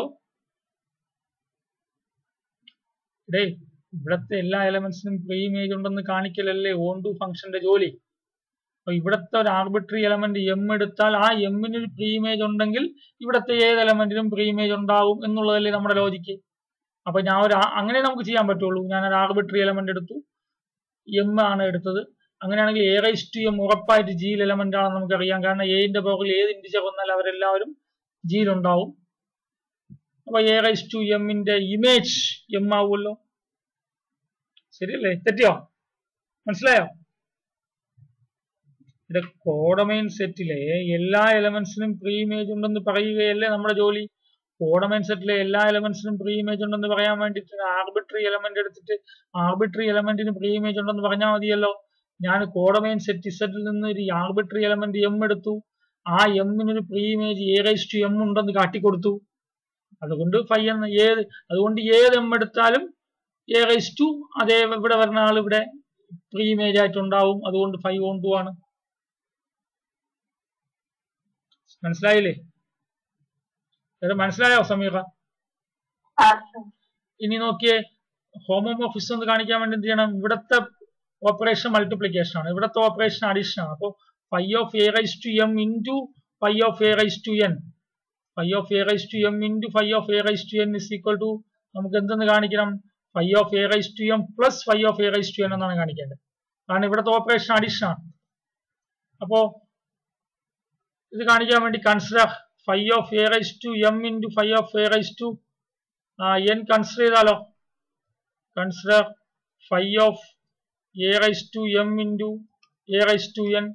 ഇവിടത്തെ എല്ലാ എലമെന്റ്സിനും പ്രീ ഇമേജ് ഉണ്ടെന്ന് കാണിക്കലല്ലേ ഓൺ2 ഫംഗ്ഷന്റെ ജോലി. അപ്പൊ ഇവിടത്തെ ഒരു ആർബിട്രറി എലമെന്റ് എം എടുത്താൽ ആ എമ്മിന് ഒരു പ്രീ ഇമേജ് ഉണ്ടെങ്കിൽ ഇവിടത്തെ ഏത് എലമെന്റിനും പ്രീ ഇമേജ് ഉണ്ടാവും എന്നുള്ളതല്ലേ നമ്മുടെ ലോജിക്ക്. അപ്പൊ അങ്ങനെ നമുക്ക് ചെയ്യാൻ പറ്റുള്ളൂ. ഞാനൊരു ആർബിട്രറി എലമെന്റ് എടുത്തു, എം ആണ് എടുത്തത്. അങ്ങനെയാണെങ്കിൽ a⁻m ഉറപ്പായിട്ട് ജിയിൽ എലമെന്റ് ആണെന്ന് നമുക്കറിയാം. കാരണം എന്റെ പവറിൽ ഏത് ഇൻഡിജർ വന്നാൽ അവരെല്ലാവരും ജിയിലുണ്ടാവും. അപ്പൊ a⁻mന്റെ ഇമേജ് എം ആവുമല്ലോ. ശരിയല്ലേ? തെറ്റിയോ? മനസ്സിലായോ? ഇവിടെ കോഡൊമൈൻ സെറ്റിലെ എല്ലാ എലമെന്റ്സിനും പ്രീ ഇമേജ് ഉണ്ടെന്ന് പറയുകയല്ലേ നമ്മുടെ ജോലി. കോഡൊമൈൻ സെറ്റിലെ എല്ലാ എലമെന്റ്സിനും പ്രീ ഇമേജ് ഉണ്ടെന്ന് പറയാൻ വേണ്ടിയിട്ട് ആർബിട്രറി എലമെന്റ് എടുത്തിട്ട് ആർബിട്രറി എലമെന്റിന് പ്രീ ഇമേജ് ഉണ്ടെന്ന് പറഞ്ഞാൽ മതിയല്ലോ. ഞാൻ കോഡൊമൈൻ സെറ്റ് ഇസറ്റിൽ നിന്ന് ഒരു ആർബിട്രറി എലമെന്റ് എം എടുത്തു, ആ എമ്മിനൊരു പ്രീ ഇമേജ് a⁻m ഉണ്ടെന്ന് കാട്ടിക്കൊടുത്തു. അതുകൊണ്ട് അതുകൊണ്ട് ഏത് എം എടുത്താലും a⁻, അതേ ഇവിടെ വരുന്ന ആൾ ഇവിടെ പ്രീ ഇമേജ് ആയിട്ടുണ്ടാവും. അതുകൊണ്ട് phi ഓൺ2 ആണ്. മനസ്സിലായില്ലേ? മനസ്സിലായോ സമീറ? ഇനി നോക്കിയേ, ഹോമോമോർഫിസം എന്ന് കാണിക്കാൻ വേണ്ടി എന്ത് ചെയ്യണം? ഇവിടത്തെ ഓപ്പറേഷൻ മൾട്ടിപ്ലിക്കേഷൻ ആണ്, ഇവിടത്തെ ഓപ്പറേഷൻ അഡീഷൻ ആണ്. അപ്പൊ phi of a⁻m into phi of a⁻n, phi of a⁻m into phi of a⁻n is equal to നമുക്ക് എന്തെന്ന് കാണിക്കണം? phi of a⁻m plus phi of a⁻n എന്നാണ് കാണിക്കേണ്ടത്. കാരണം ഇവിടത്തെ ഓപ്പറേഷൻ അഡീഷൻ ആണ്. അപ്പോ ഇത് കാണിക്കാൻ വേണ്ടി consider phi of a⁻m into phi of a⁻n consider ചെയ്താലോ? Consider phi of a⁻m into a⁻n.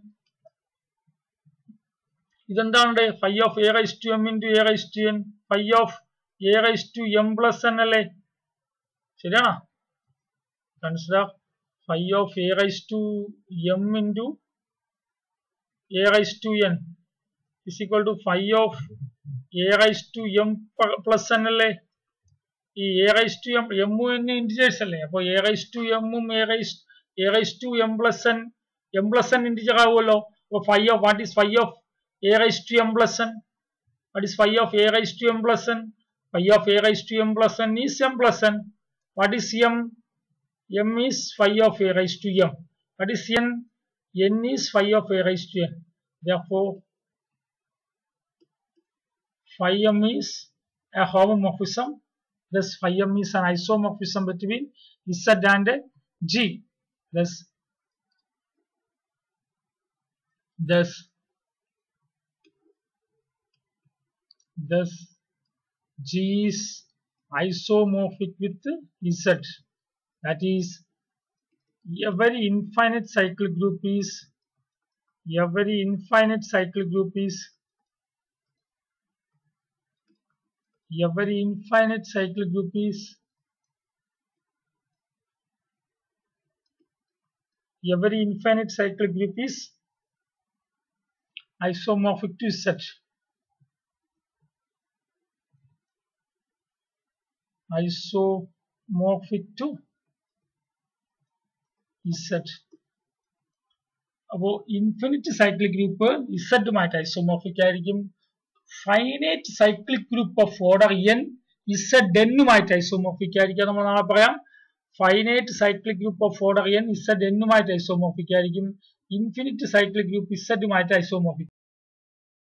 ഇതെന്താണ്? phi of a⁻m into a⁻n, phi of a⁻m plus n അല്ലേ? ശരിയാണോ? Consider phi of a⁻m into a⁻n is equal to phi of a⁻m plus n അല്ലേ? ഈ a⁻m m ഇന്റിജേഴ്സ് അല്ലേ? അപ്പൊ a⁻m ഉം a⁻m plus n ഇന്റിജർ ആവുമല്ലോ. അപ്പൊ what is phi of a⁻m plus n? What is phi of a⁻m plus n? Phi of a raised to m plus n is m plus n. What is m? M is phi of a raised to m. What is n? N is phi of a raised to n. Therefore, phi m is a homomorphism. Thus, phi m is an isomorphism between Z and G. Thus G is isomorphic with Z. That is, every infinite cyclic group is isomorphic to Z. Isomorphic to Z. അപ്പോൾ ഇൻഫിനിറ്റ് സൈക്ലിക് ഗ്രൂപ്പ് ഇസഡുമായിട്ട് ഐസോമോർഫിക് ആയിരിക്കും. Finite cyclic group of order n Z എന്നുമായിട്ട് ഐസോമോർഫിക് ആയിരിക്കും. നമ്മൾ നാളെ പറയാം. Finite cyclic group of order n Z എന്നുമായിട്ട് ഐസോമോർഫിക് ആയിരിക്കും. ഇൻഫിനിറ്റ് സൈക്ലിക് ഗ്രൂപ്പ് ഇസഡുമായിട്ട് ഐസോമോർഫിക്